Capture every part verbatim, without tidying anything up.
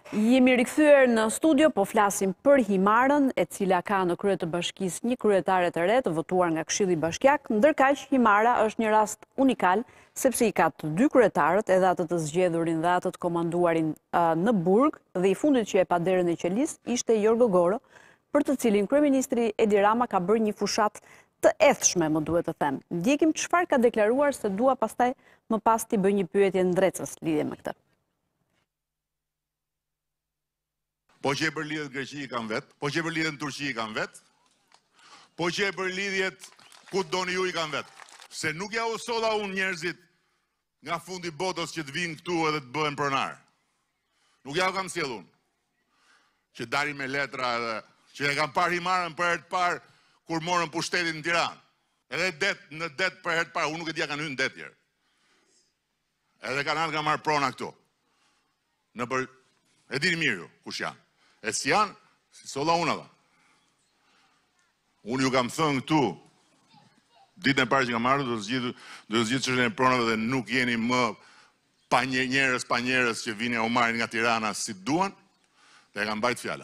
Jemi rikthyer në studio, po flasim për Himarën, e cila ka në krye të bashkisë një kryetare të re të votuar nga Këshilli Bashkiak, ndërkaq Himara është një rast unikal, sepse i ka të dy kryetarët, edhe atë të zgjedhurin dhe atë të komanduarin uh, në burg, dhe i fundit që e pa derën e qelis ishte Jorgo Goro, për të cilin kryeministri Edi Rama ka bërë një fushat të ethshme, më duhet të them. Ndjekim çfarë ka deklaruar, se dua pastaj më pas t'i bëj një pyetje ndrecës lidhje me këtë. Po që e për lidhjet Greqi i kam vetë, po që e për lidhjet në Turqi i kam vetë, po që e për lidhjet ku të doni ju i kam vetë. Se nuk ja usoda unë njerëzit nga fundi botës që të vinë këtu edhe të bëhen pronar. Nuk ja u kam sjellë unë. Që dari me letra edhe, që e kam parë Himarën për herë të parë kur morën pushtetin në Tiranë. Edhe det, në det për herë të parë, unë nuk e dija kanë hyrë në det tjerë. Edhe kanë kanë marrë prona këtu. Në për, e dini mirë ju, kush janë. E si janë, si sola unë ata. Unë ju kam thënë këtu, ditën e parë që kam marrë, do të zgjidhë, do të zgjidhë çështjen e pronave dhe nuk jeni më pa njerëz, pa njerëz që vini u marrin nga Tirana si duan, dhe e kam mbajt fjalën.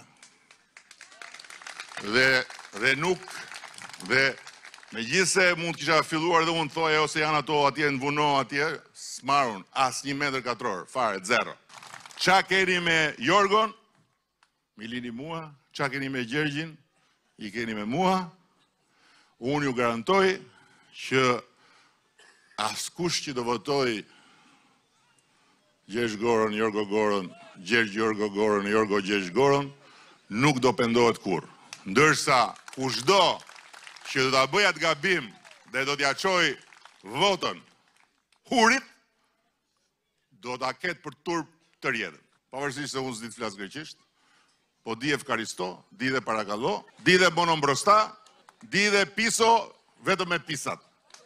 Dhe dhe nuk dhe megjithse mund të kisha filluar dhe unë thoja ose janë ato atje në Vuno atje, s'marrun as një metër katror, fare, zero. Qa keni me Jorgon, mi lini mua, qa keni me Gjergjin, i keni me mua, unë ju garantoj që askush që do votoj Gjergj Goron, Jorgo Goron, Gjergj Jorgo Goron, Jorgo Gjergj Goron, nuk do pendohet kur. Ndërsa kushdo që do ta bëj atë gabim dhe do t'ja çoj votën hurit, do ta ketë për turp të rjetën. Pavarësisht se unë s'di të flas greqisht, po di Efkaristo, di dhe Parakallo, di dhe Bonombrosta, di dhe Piso, vetëm me pisat.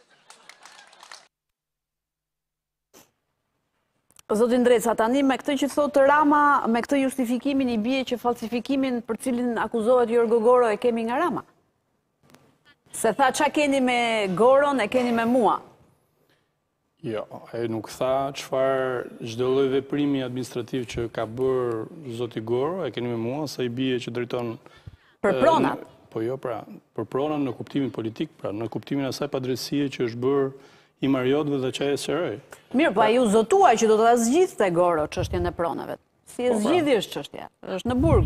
Zotin Dreca, tani me këtë që thotë Rama, me këtë justifikimin i bie që falsifikimin për cilin akuzohet Jorgo Goro e kemi nga Rama. Se tha qa keni me Goron, e keni me mua. Jo, e nuk tha çfarë çdo lloj veprimi administrativ që ka bërë zoti Goro, e keni me mua, sa i bie që drejton... Për pronat? Po jo, pra, për pronat në kuptimin politik, pra, në kuptimin asaj padrejësie që është bërë i Mariotëve dhe që e S R E. Mirë, pa ju zotua që do të zgjidhte Goro çështjen e pronave. Si e zgjidhi është çështja? Është në burg.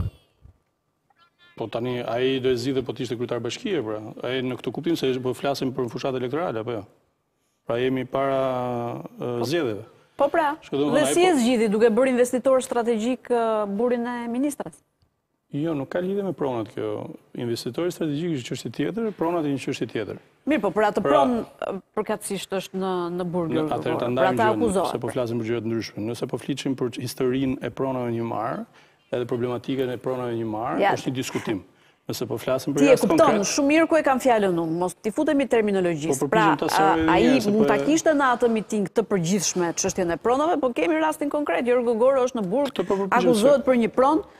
Po tani, ai do e zgjidhte po të ishte kryetar bashkie, pra. Ai në këtë kuptim se po flasim për fushat elektorale, apo jo? Pra jemi para uh, zgjedhjeve. Po pra, dhe si e zgjidhi duke bërë investitor strategjik uh, burin e ministras? Jo, nuk ka lidhje me pronat kjo. Investitori strategjik është çështje tjetër, pronat janë një çështje tjetër. Mirë, po për atë pra, pronë përkatësisht është në në burg. Atëherë ta ndajmë gjën, se po flasim për gjëra të ndryshme. Nëse po fliçim për historinë e pronave në Himar, edhe problematikën e pronave në Himar, ja. Është një diskutim. Nëse po flasim për rast konkret. Ti e kupton, shumë mirë ku e kam fjalën unë, mos t'i futemi terminologjisë. Pra, ai mund ta kishte në atë miting të përgjithshme çështjen e pronave, po kemi rastin konkret. Jorgo Goro është në burg, akuzohet për një pronë,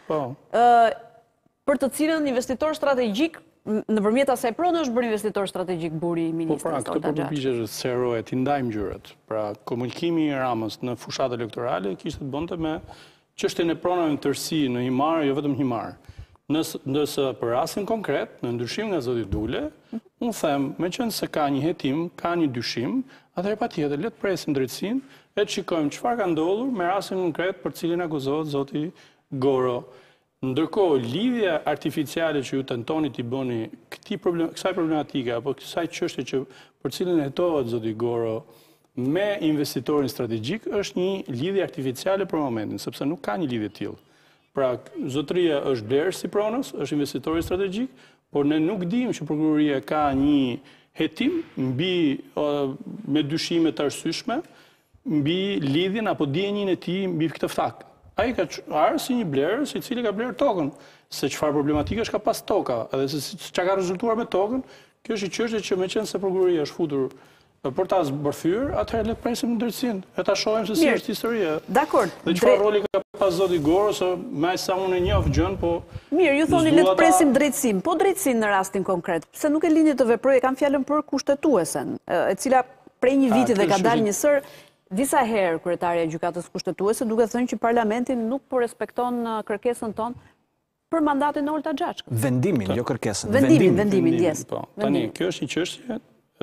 për të cilën investitor strategjik, nëpërmjet asaj prone është bërë investitor strategjik buri i ministrit. Po pra, këtë përpërpishje është S R O e t'i ndajmë gjërat. Pra, komunikimi i Ramës në fushat elektorale kishte të bënte me çështjen e pronave në tërësi në Himar, jo vetëm Himar. Nëse për rastin konkret, në ndryshim nga zoti Dule, unë them, me qenë se ka një hetim, ka një dyshim, atëherë patjetër le të presim drejtësinë e të shikojmë çfarë ka ndodhur me rastin konkret për cilin akuzohet zoti Goro. Ndërkohë, lidhja artificiale që ju tentoni t'i bëni këtij problem, kësaj problematike apo kësaj çështje që për cilin hetohet zoti Goro me investitorin strategjik është një lidhje artificiale për momentin, sepse nuk ka një lidhje të tillë. Pra, zotëria është blerës si pronës, është investitori strategjik, por ne nuk dim që prokuroria ka një hetim mbi me dyshime të arsyeshme mbi lidhjen apo ndjenjën e tij mbi këtë fakt. Ai ka arë si një blerës i cili ka blerë tokën, se çfarë problematike është ka pas toka, edhe se çka ka rezultuar me tokën, kjo është një çështje që meqense se prokuroria është futur për ta zbërthyer, atëherë le të presim drejtësinë, e ta shohim se si është historia. Dakor. Dhe çfarë roli ka pas zoti Goro, se më sa unë e njoh gjën, po mirë, ju thoni le të presim drejtësinë, po drejtësinë në rastin konkret, pse nuk e lini të veprojë, kam fjalën për kushtetuesen, e cila prej një viti dhe ka dalë një sër Disa herë kryetarja e gjykatës kushtetuese duke thënë që parlamenti nuk po respekton kërkesën tonë për mandatin e Olta Xhaçkës. Vendimin, jo kërkesën. Vendimin, vendimin, yes. Po. Tani, kjo është një çështje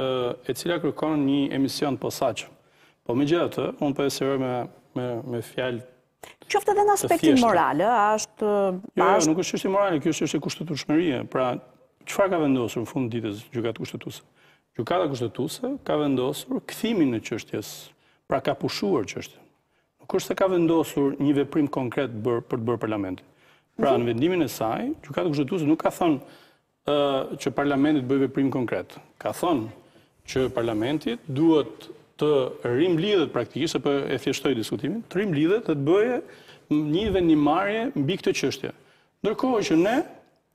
e cila kërkon një emision posaçëm. Po megjithatë, unë po e sjeroj me me me fjalë. Qoftë edhe në aspektin moral, a është Jo, jo, nuk është çështje morale, kjo është çështje kushtetueshmërie. Pra, çfarë ka vendosur në fund ditës gjykata kushtetuese? Gjykata kushtetuese ka vendosur kthimin në çështjes, pra ka pushuar çështjen. Nuk është se ka vendosur një veprim konkret bër, për të bërë parlamenti. Pra, në vendimin e saj, gjykata kushtetuese nuk ka thënë uh, që parlamenti të bëjë veprim konkret. Ka thënë që parlamenti duhet të rimblidhet praktikisht, apo e thjeshtoj diskutimin, të rimblidhet dhe të bëjë një vendimarrje mbi këtë çështje. Ndërkohë që ne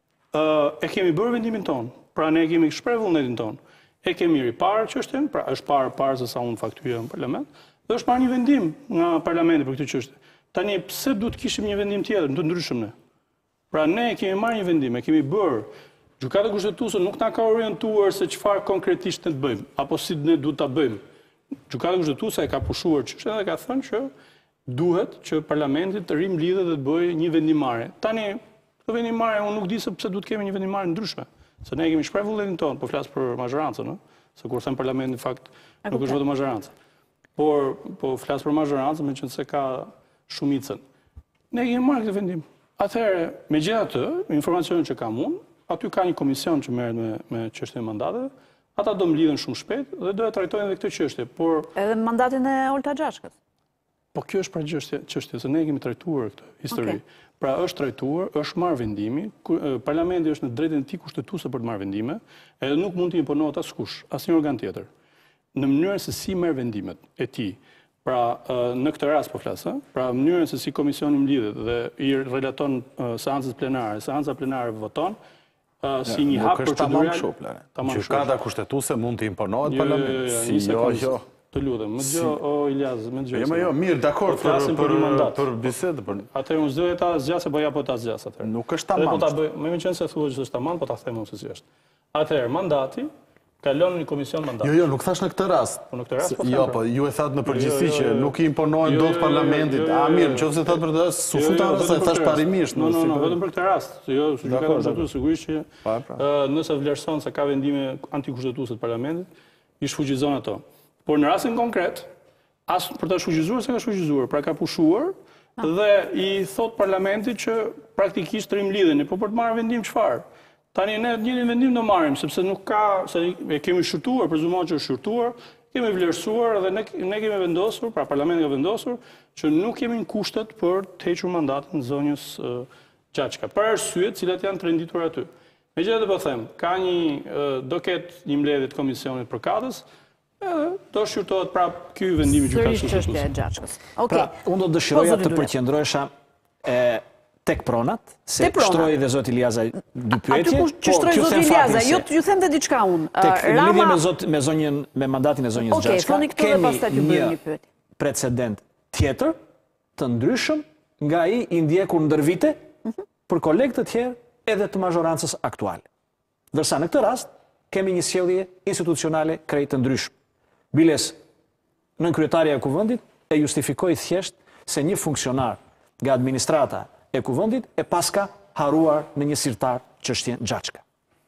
uh, e kemi bërë vendimin tonë, pra ne e kemi shprehur vullnetin tonë. E kemi riparë çështjen, pra është parë parë se sa unë faktyra në parlament, dhe është parë një vendim nga parlamenti për këtë çështje. Tani pse duhet kishim një vendim tjetër, të ndryshëm ne? Pra ne e kemi marrë një vendim, e kemi bërë. Gjykata kushtetuese nuk na ka orientuar se çfarë konkretisht ne të bëjmë, apo si ne duhet ta bëjmë. Gjykata kushtetuese e ka pushuar çështjen dhe ka thënë që duhet që parlamenti të rimblidhet dhe të bëjë një vendimarrje. Tani, këtë vendimarrje unë nuk di se pse duhet kemi një vendimarrje ndryshme. Se ne kemi shprehur vullnetin tonë, po flas për mazhorancën, ëh, se kur them parlamenti në fakt nuk është vetëm mazhorancë. Por po flas për mazhorancën, meqense ka shumicën. Ne kemi marrë këtë vendim. Atëherë, megjithatë, informacionin që kam unë, aty ka një komision që merret me me çështjen e mandateve. Ata do mlidhen shumë shpejt dhe do e trajtojnë edhe këtë çështje, por edhe mandatin e Olta Xhaçkës. Po kjo është pra çështje, çështje se ne kemi trajtuar këtë histori. Okay. Pra është trajtuar, është marrë vendimi, parlamenti është në drejtën e tij kushtetuese për të marrë vendime, edhe nuk mund të imponohet askush, asnjë organ tjetër. Në mënyrën se si merr vendimet e tij. Pra në këtë rast po flas, ëh, pra mënyrën se si komisioni mlidhet dhe i relaton seancës plenare, seanca plenare voton, Uh, si një hap procedural. Gjykata kushtetuese mund të imponohet parlamentit. Si jo, jo. Të lutem, më dëgjoj o Ilyas, më dëgjoj. Jo, jo, mirë, dakord për për për bisedë, për. Atëherë unë s'do ta zgjas apo ja po ta zgjas atëherë. Nuk është tamam. Po ta bëj, më vjen se thuaj që është tamam, po ta them unë se si është. Atëherë mandati kalon në komision mandat. Jo, jo, nuk thash në këtë rast. Po në këtë rast po. Jo, po ju e thatë në përgjithësi që nuk i imponohen dot parlamentit. A mirë, nëse thatë për këtë rast, su futa se thash parimisht. Jo, jo, vetëm për këtë rast. Jo, gjykata kushtetuese sigurisht që nëse vlerëson se ka vendime antikushtetuese të parlamentit, i shfuqizon ato. Por në rastin konkret, as për ta shfuqizuar se ka shfuqizuar, pra ka pushuar dhe i thot parlamentit që praktikisht rimlidheni, po për të marrë vendim çfarë? Tani ne një vendim do marrim, sepse nuk ka, se e kemi shurtuar, prezumohet që është shurtuar, kemi vlerësuar dhe ne, ne kemi vendosur, pra parlamenti ka vendosur, që nuk kemi në kushtet për të hequr mandatin zonjës uh, Xhaçka, për arsyet cilat janë të renditur aty. Megjithatë po them, ka një uh, do ketë një mbledhje të komisionit përkatës, edhe do shqyrtohet prap ky vendim i gjykatës kushtetuese. Sërish çështja e Xhaçkës. Okej. Pra, unë do dëshiroja të përqendrohesha e tek pronat, se shtroi dhe zoti Iliaza dy pyetje. Aty ku shtroi zoti Iliaza, jo ju them dhe diçka unë. Në lidhje me zot me zonjën me mandatin e zonjës Xhaçka. Okej, thoni këtë dhe pastaj ju bëjmë një pyetje. Precedent tjetër të ndryshëm nga ai i ndjekur ndër vite për kolegë të tjerë edhe të mazhorancës aktuale. Ndërsa në këtë rast kemi një sjellje institucionale krejt të ndryshme. Biles nënkryetaria e kuvendit e justifikoi thjesht se një funksionar nga administrata e kuvendit e paska haruar në një sirtar çështjen Xhaçka.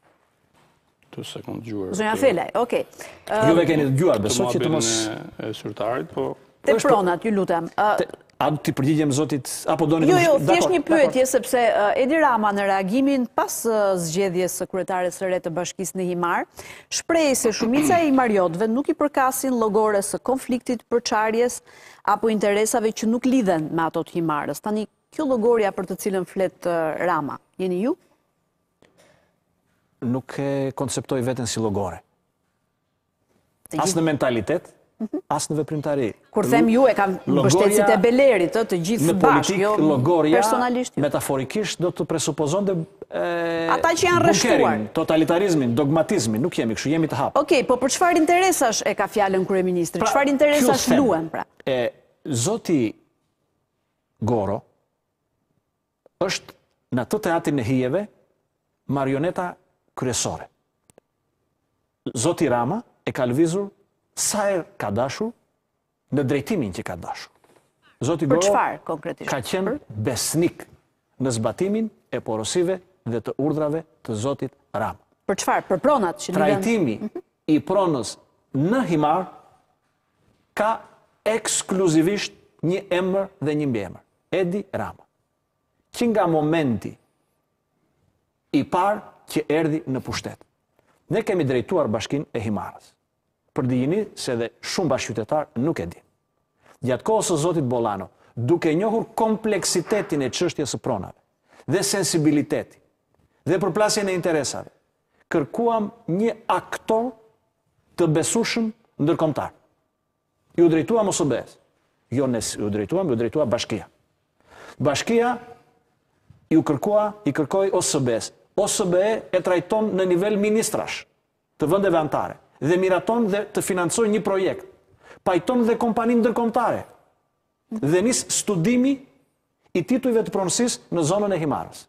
Të sekond dëgjuar. Zonja Felaj, okay. Juve keni dëgjuar, besoj që të mos e sirtarit, po te pronat, ju lutem. A do t'i përgjigjem zotit apo doni Jo, jo, thjesht një pyetje sepse Edi Rama në reagimin pas zgjedhjes së kryetares së re të Bashkisë në Himar, shpreh se shumica e himariotëve nuk i përkasin llogores së konfliktit, përçarjes apo interesave që nuk lidhen me ato të Himarës. Tani kjo llogoria për të cilën flet Rama, jeni ju? Nuk e konceptoj veten si llogore. As në mentalitet, as në veprimtari. Kur them ju e kam mbështetësit e Belerit, të gjithë bashkë, jo personalisht. Metaforikisht do të presupozonte ata që janë rreshtuar, totalitarizmin, dogmatizmin, nuk jemi kështu, jemi të hapur. Okej, po për çfarë interesash e ka fjalën kryeministri? Çfarë interesash luhen pra? E zoti Goro është në të teatrin e hijeve marioneta kryesore. Zoti Rama e ka lëvizur sa herë ka dashur në drejtimin që ka dashur. Zoti Për Goro çfarë konkretisht? ka qenë besnik në zbatimin e porosive dhe të urdhrave të Zotit Rama. Për çfarë? Për pronat që në vend... Trajtimi i pronës në Himar ka ekskluzivisht një emër dhe një mbiemër, Edi Rama, që nga momenti i parë që erdhi në pushtet. Ne kemi drejtuar bashkinë e Himarës, për dijini se dhe shumë bashkëqytetar nuk e din. Gjatë kohës së Zotit Bollano, duke njohur kompleksitetin e çështjes së pronave dhe sensibiliteti dhe përplasjen e interesave, kërkuam një aktor të besueshëm ndërkombëtar. Ju drejtuam O S B-s. Jo ne ju drejtuam, ju drejtua bashkia. Bashkia ju kërkua, i kërkoi O S B-s. O S B e trajton në nivel ministrash të vendeve anëtare dhe miraton dhe të financojë një projekt. Pajton dhe kompaninë ndërkombëtare. Dhe nis studimi i titujve të pronësisë në zonën e Himarës.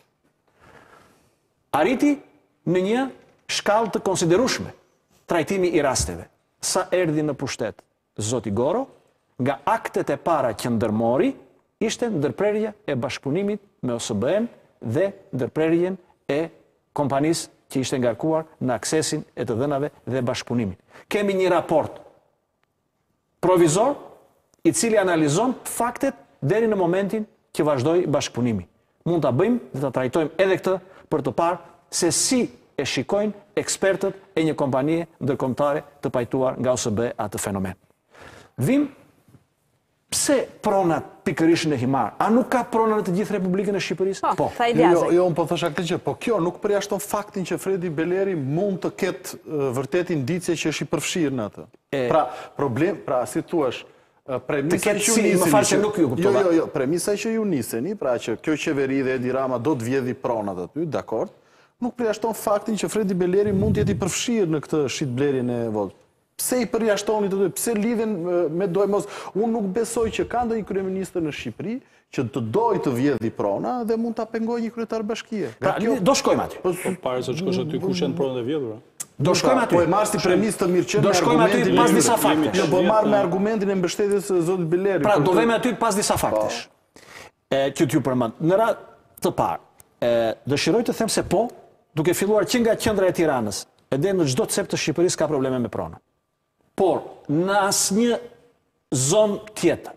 Arriti në një shkallë të konsiderueshme trajtimi i rasteve. Sa erdhi në pushtet Zoti Goro, nga aktet e para që ndërmori, ishte ndërprerje e bashkëpunimit me O S B-n dhe ndërprerjen e kompanisë që ishte ngarkuar në aksesin e të dhënave dhe bashkëpunimin. Kemi një raport provizor i cili analizon faktet deri në momentin që vazhdoi bashkëpunimi. Mund ta bëjmë dhe ta trajtojmë edhe këtë për të parë se si e shikojnë ekspertët e një kompanie ndërkombëtare të pajtuar nga O S B atë fenomen. Vim, pse pronat pikërisht në Himar? A nuk ka prona në të gjithë Republikën e Shqipërisë? Po, tha Jo, Iliazaj. jo, unë po thosha këtë gjë, po kjo nuk përjashton faktin që Fredi Beleri mund të ketë uh, vërtet indicie që është i përfshirë në atë. Pra, problem, pra, si thuash, uh, premisa ketë që ju si, më niseni. fal që nuk ju kuptova. Jo, jo, jo, premisa që ju niseni, pra që kjo qeveri dhe Edi Rama do të vjedhi pronat aty, dakord, nuk përjashton faktin që Fredi Beleri mund të jetë i përfshirë në këtë shitblerjen e votë. Pse i përjashtoni të dy? Pse lidhen me dojmos? Unë nuk besoj që ka ndonjë kryeministër në Shqipëri që të dojë të vjedhi prona dhe mund ta pengojë një kryetar bashkie. Pra, do shkojmë aty. Po para se të shkosh aty kush janë pronat e vjedhura? Do shkojmë aty. Po e marr si premisë të mirëqenie. Do shkojmë aty pas disa faktesh. Jo, po marr me argumentin e mbështetjes së zotit Beleri. Pra, do vemi aty pas disa faktesh. E, që t'ju përmend. Në radhë të parë, e, dëshiroj të them se po, duke filluar që nga qendra e Tiranës, e deri në çdo cep të Shqipërisë ka probleme me prona. Por, në asnjë zonë tjetër,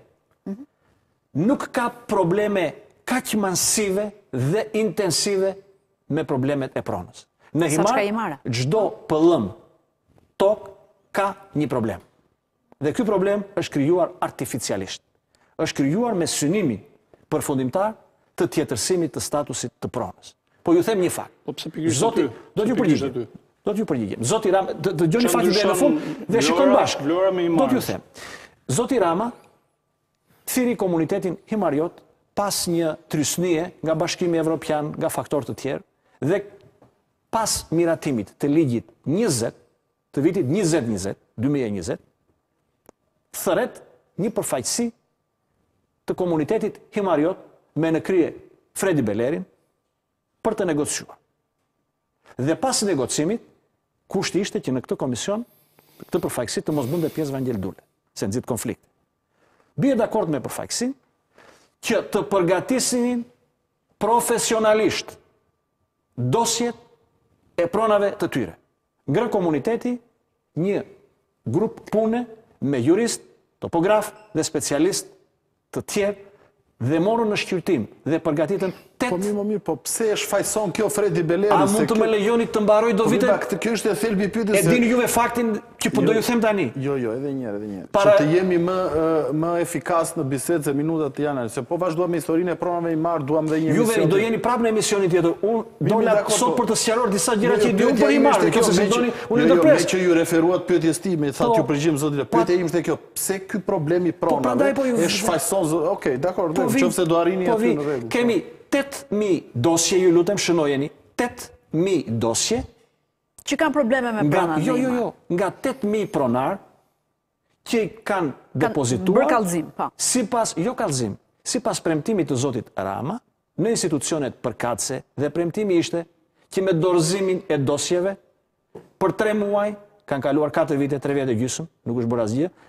nuk ka probleme kaq masive dhe intensive me problemet e pronës. Në Sa çka Himar, Himara? çdo pëllëm tok ka një problem. Dhe ky problem është krijuar artificialisht. Është krijuar me synimin përfundimtar të tjetërsimit të statusit të pronës. Po ju them një fakt. Po pse pikërisht Zoti, aty? do t'ju Pse pikërisht përgjigjem. aty? Do t'ju përgjigjem. Zoti Rama, dëgjoni Çfarë faktin deri në fund ndryshon dhe shikojmë Vlora- bashkë. Vlora me Do t'ju Himarës? them. Zoti Rama thiri komunitetin himariot pas një trysnie nga Bashkimi Evropian, nga faktorë të tjerë dhe pas miratimit të ligjit njëzet, të vitit njëzet njëzet, dy mijë e njëzet, thëret një përfaqësi të komunitetit himariot me në krye Fredi Belerin për të negociuar. Dhe pas negocimit, kushti ishte që në këtë komision, këtë përfaqësi të mos bënte pjesë Vangel Dule, se nxit konflikte. Bie dakord me përfaqësin që të përgatisnin profesionalisht dosjet e pronave të tyre. Ngre komuniteti një grup pune me jurist, topograf dhe specialist të tjerë dhe morën në shqyrtim dhe përgatitën Po tet. mirë, më mirë, po pse e shfaqson kjo Fredi Beleri? A se mund të kjo- më lejoni të mbaroj do Po vite? mirë, këtë kjo është e thelbi i pyetjes. E se- dini juve faktin që po do ju them tani. Jo, jo, edhe një herë, edhe një herë. Para- Që të jemi më ë, më efikas në bisedë se minutat janë, se po vazhduam me historinë e pronave i marr, duam dhe një Juve emision. do jeni prapë në emisionin tjetër. Unë dola dakord, sot po- për të sqaruar disa gjëra Jo, që jo, i di unë pyetja për i ime marrë, ishte kjo se me se doni që- unë jo, i jo, ndërpres. me që ju referuat pyetjes time, thatë Po. ju përgjigjem zoti Lë. Po. Pyetja ime ishte kjo, pse ky problem i pronave prandaj po ju- e shfaqson zot. Okej, dakor, Po vi- nëse do arrini po aty vi, në rregull. Kemi tetë mijë dosje, ju lutem shënojeni, tetë mijë dosje Që kanë probleme me nga pronat. jo në jo Himar. jo, nga tetë mijë pronar që i kanë depozituar bërë kallëzim, po. sipas jo kallëzim, sipas premtimit të zotit Rama në institucionet përkatëse dhe premtimi ishte që me dorëzimin e dosjeve për tre muaj, kanë kaluar katër vite, tre vjet e gjysmë, nuk është bërë asgjë,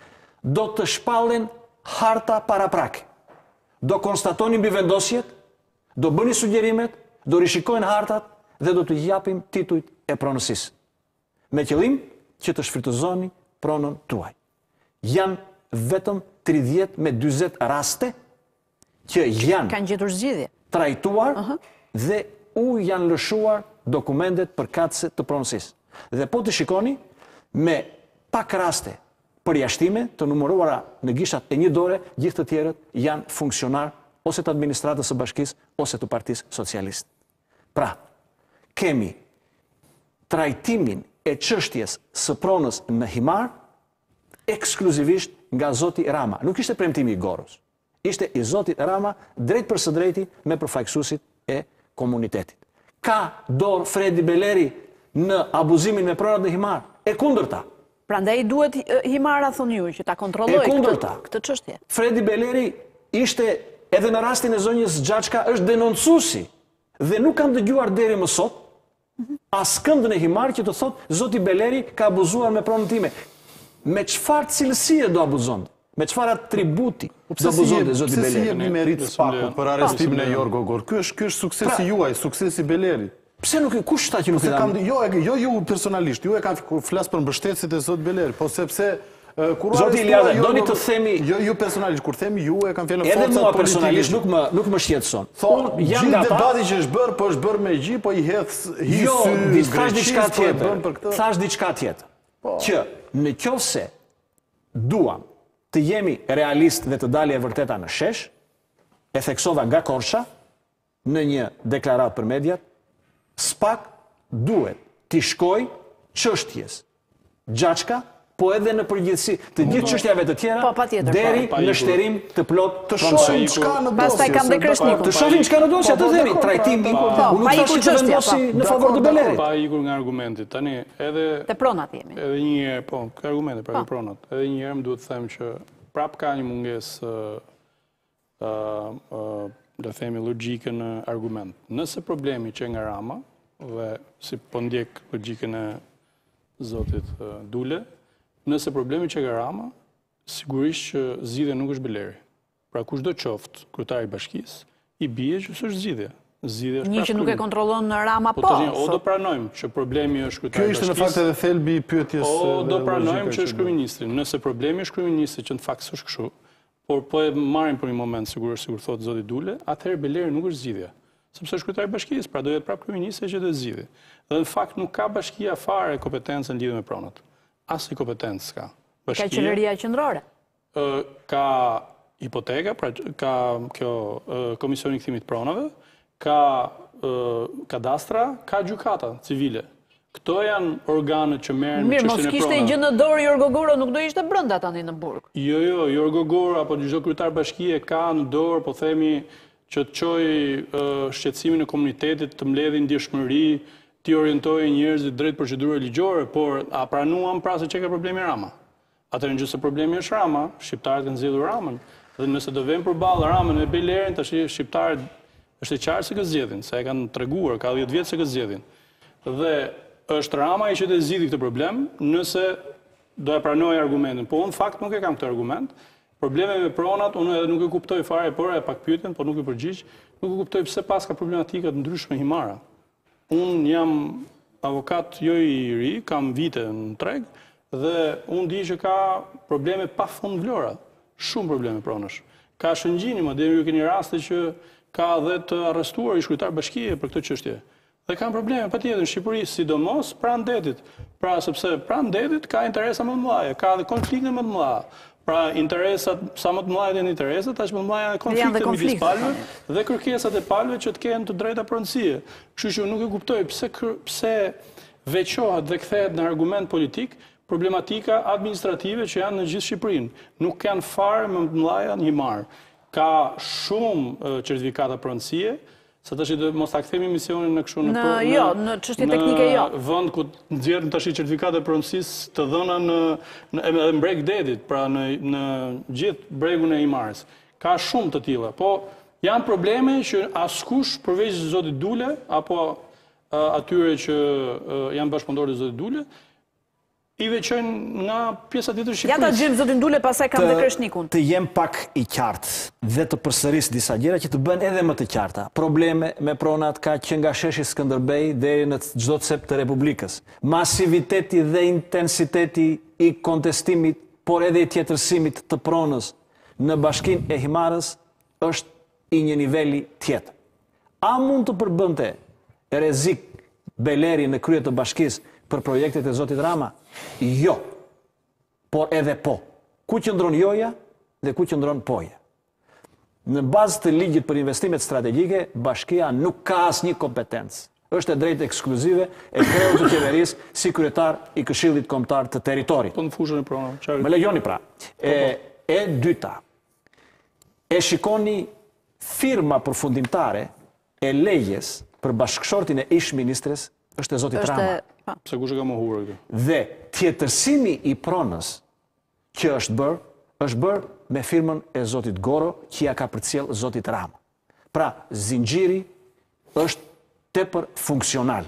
do të shpallin harta paraprake. Do konstatonin mbivendosjet, do bëni sugjerimet, do rishikojnë hartat dhe do të japim titujt e pronësisë. Me qëllim që të shfrytëzoni pronën tuaj. Janë vetëm tridhjetë me dyzet raste që janë Kanë gjetur zgjidhje. trajtuar dhe u janë lëshuar dokumentet përkatëse të pronësisë. Dhe po të shikoni, me pak raste përjashtime të numëruara në gishat e një dore, gjithë të tjerët janë funksionar ose të administratës së bashkisë ose të Partisë Socialiste. Pra, kemi trajtimin e çështjes së pronës në himar ekskluzivisht nga zoti Rama. Nuk ishte premtimi i Gorës. Ishte i zotit Rama drejt për së drejti me përfaqësuesit e komunitetit. Ka dorë Fredi Beleri në abuzimin me pronat në himar? E kundërta. Prandaj duhet himara, thonë ju, që ta kontrollojë E kundërta. këtë çështje. Fredi Beleri ishte, edhe në rastin e zonjës Xhaçka, është denoncuesi dhe nuk kam dëgjuar deri më sot askënd në himar që të thotë zoti Beleri ka abuzuar me pronën time. Me çfarë cilësie do abuzon? Me çfarë atributi do abuzon zoti Beleri? Pse si jepni merit spaku për arrestimin e Jorgo Gor? Ky është ky është suksesi juaj, suksesi Belerit. Pse nuk kush tha që nuk e kam jo jo ju personalisht, ju e kanë flas për mbështetësit e zot Beleri, po sepse kur zoti Iliade, doni të themi jo ju personalisht, kur themi ju e kanë fjalën forcat politike. Edhe mua personalisht nuk më nuk më shqetëson. Thonë gjithë debati që është bërë, po është bërë me gji, po i hedh hi sy. Jo, thash diçka tjetër. Thash diçka tjetër. Që në qoftë se duam të jemi realist dhe të dalë e vërteta në shesh, e theksova nga Korsha në një deklaratë për mediat, SPAK duhet t'i shkoj çështjes Xhaçka, po edhe në përgjithësi të gjithë çështjave të tjera, deri në shterim të plot të shohim çka në dosje. Pastaj kam dhe Kreshnikun. Të shohim çka në dosje, atë themi, trajtimi. Unë nuk thash që vendosi në favor të Belerit. Pa ikur nga argumentit. Tani edhe te pronat jemi. Edhe një herë, po, ka argumente për pronat. Edhe një herë më duhet të them që prap ka një mungesë ë do të themi logjike në argument. Nëse problemi që nga Rama dhe si po ndjek logjikën e zotit Dule, nëse problemi që nga Rama, sigurisht që zgjidhja nuk është Beleri. Pra kushdo qoftë kryetari i bashkisë, i bie që s'është zgjidhja. Zgjidhja është një që nuk e kontrollon Rama, po. O do pranojmë që problemi është kryetari i bashkisë. Kjo ishte në fakt edhe thelbi i pyetjes. O do pranojmë që është kryeministri. Nëse problemi është kryeministri që në fakt s'është kështu, por po e marrim për një moment sigurisht sikur thotë zoti Dule, atëherë Beleri nuk është zgjidhja. Sepse është kryetari i bashkisë, pra do jetë prapë kryeministri që do zgjidhë. Dhe në fakt nuk ka bashkia fare kompetencën lidhur me pronat. Asnjë kompetencë s'ka. Ka qeveria qendrore. Ka hipoteka, pra ka kjo komisioni i kthimit pronave, ka kadastra, ka gjykata civile. Këto janë organet që merren me çështjen e pronave. Mirë, mos kishte gjë në dorë Jorgo Goro, nuk do ishte brenda tani në burg. Jo, jo, Jorgo Goro apo çdo kryetar bashkie ka në dorë, po themi që të çojë shqetësimin e komunitetit, të mbledhë ndjeshmëri, të orientojë njerëzit drejt procedurave ligjore, por a pranuam pra se çka ka problemi Rama? Atëherë nëse problemi është Rama, shqiptarët kanë zgjedhur Ramën, dhe nëse do vëmë përballë Ramën me Belerin, tash shqiptarët është e qartë se kë zgjedhin, se e kanë treguar ka dhjetë vjet se kë zgjedhin. Dhe është Rama i që të zgjidhë këtë problem, nëse do e pranoj argumentin. Po, në fakt nuk e kam këtë argument. Probleme me pronat, unë edhe nuk e kuptoj fare, por e pak pyetjen, por nuk e përgjigj, nuk e kuptoj pse pas ka problematikat ndryshme himara. Unë jam avokat jo i ri, kam vite në treg, dhe unë di që ka probleme pa fund vlora. Shumë probleme pronësh. Ka shëngjini, ma dhe ju keni raste që ka dhe të arrestuar i shkrytar bashkie për këtë çështje. Dhe kanë probleme pa tjetër në Shqipëri, sidomos pranë detit. Pra, sepse pranë detit ka interesa më të mëdha, ka dhe konflikte më të mëdha. Pra, interesat, sa më të mëdha janë interesat, aq më të mëdha janë konfliktet midis palëve dhe kërkesat e palëve që të kenë të drejta pronësie. Kështu që nuk e kuptoj pse pse veçohet dhe kthehet në argument politik problematika administrative që janë në gjithë Shqipërinë. Nuk kanë fare më të mëdha në himar. Ka shumë certifikata pronësie. Sa tash do mos ta kthemi misionin në kështu në në jo, në çështje teknike jo. Në vend ku nxjerrin tash certifikate pronësisë të dhëna në në breg detit, pra në në gjithë bregun e Himarës. Ka shumë të tilla, po janë probleme që askush përveç zotit Dule apo atyre që janë bashkëpunëtorë të zotit Dule i veçojnë nga pjesa tjetër Ja ta Shqipërisë. gjemë zotin Dule, pasaj kam dhe Kreshnikun. Të jem pak i qartë dhe të përsëris disa gjëra që të bën edhe më të qarta. Probleme me pronat ka që nga sheshi Skënderbej deri në çdo cep të Republikës. Masiviteti dhe intensiteti i kontestimit, por edhe i tjetërsimit të pronës në Bashkinë e Himarës është i një niveli tjetër. A mund të përbënte Rezik Beleri në krye të bashkisë për projektet e zotit Rama? Jo. Por edhe po. Ku qëndron joja dhe ku qëndron poja? Në bazë të ligjit për investimet strategjike, bashkia nuk ka asnjë kompetencë. Është e drejtë ekskluzive e kreut të qeverisë si kryetar i Këshillit Kombëtar të Territorit. Po në fushën e pronave. Më lejoni pra. E, e dyta. E shikoni firma përfundimtare e lejes për bashkëshortin e ish ministres është e zotit Rama. Se kush e ka mohur këtë? Dhe tjetërsimi i pronës që është bërë, është bërë me firmën e zotit Goro, që ja ka përcjell zotit Rama. Pra, zinxhiri është tepër funksional.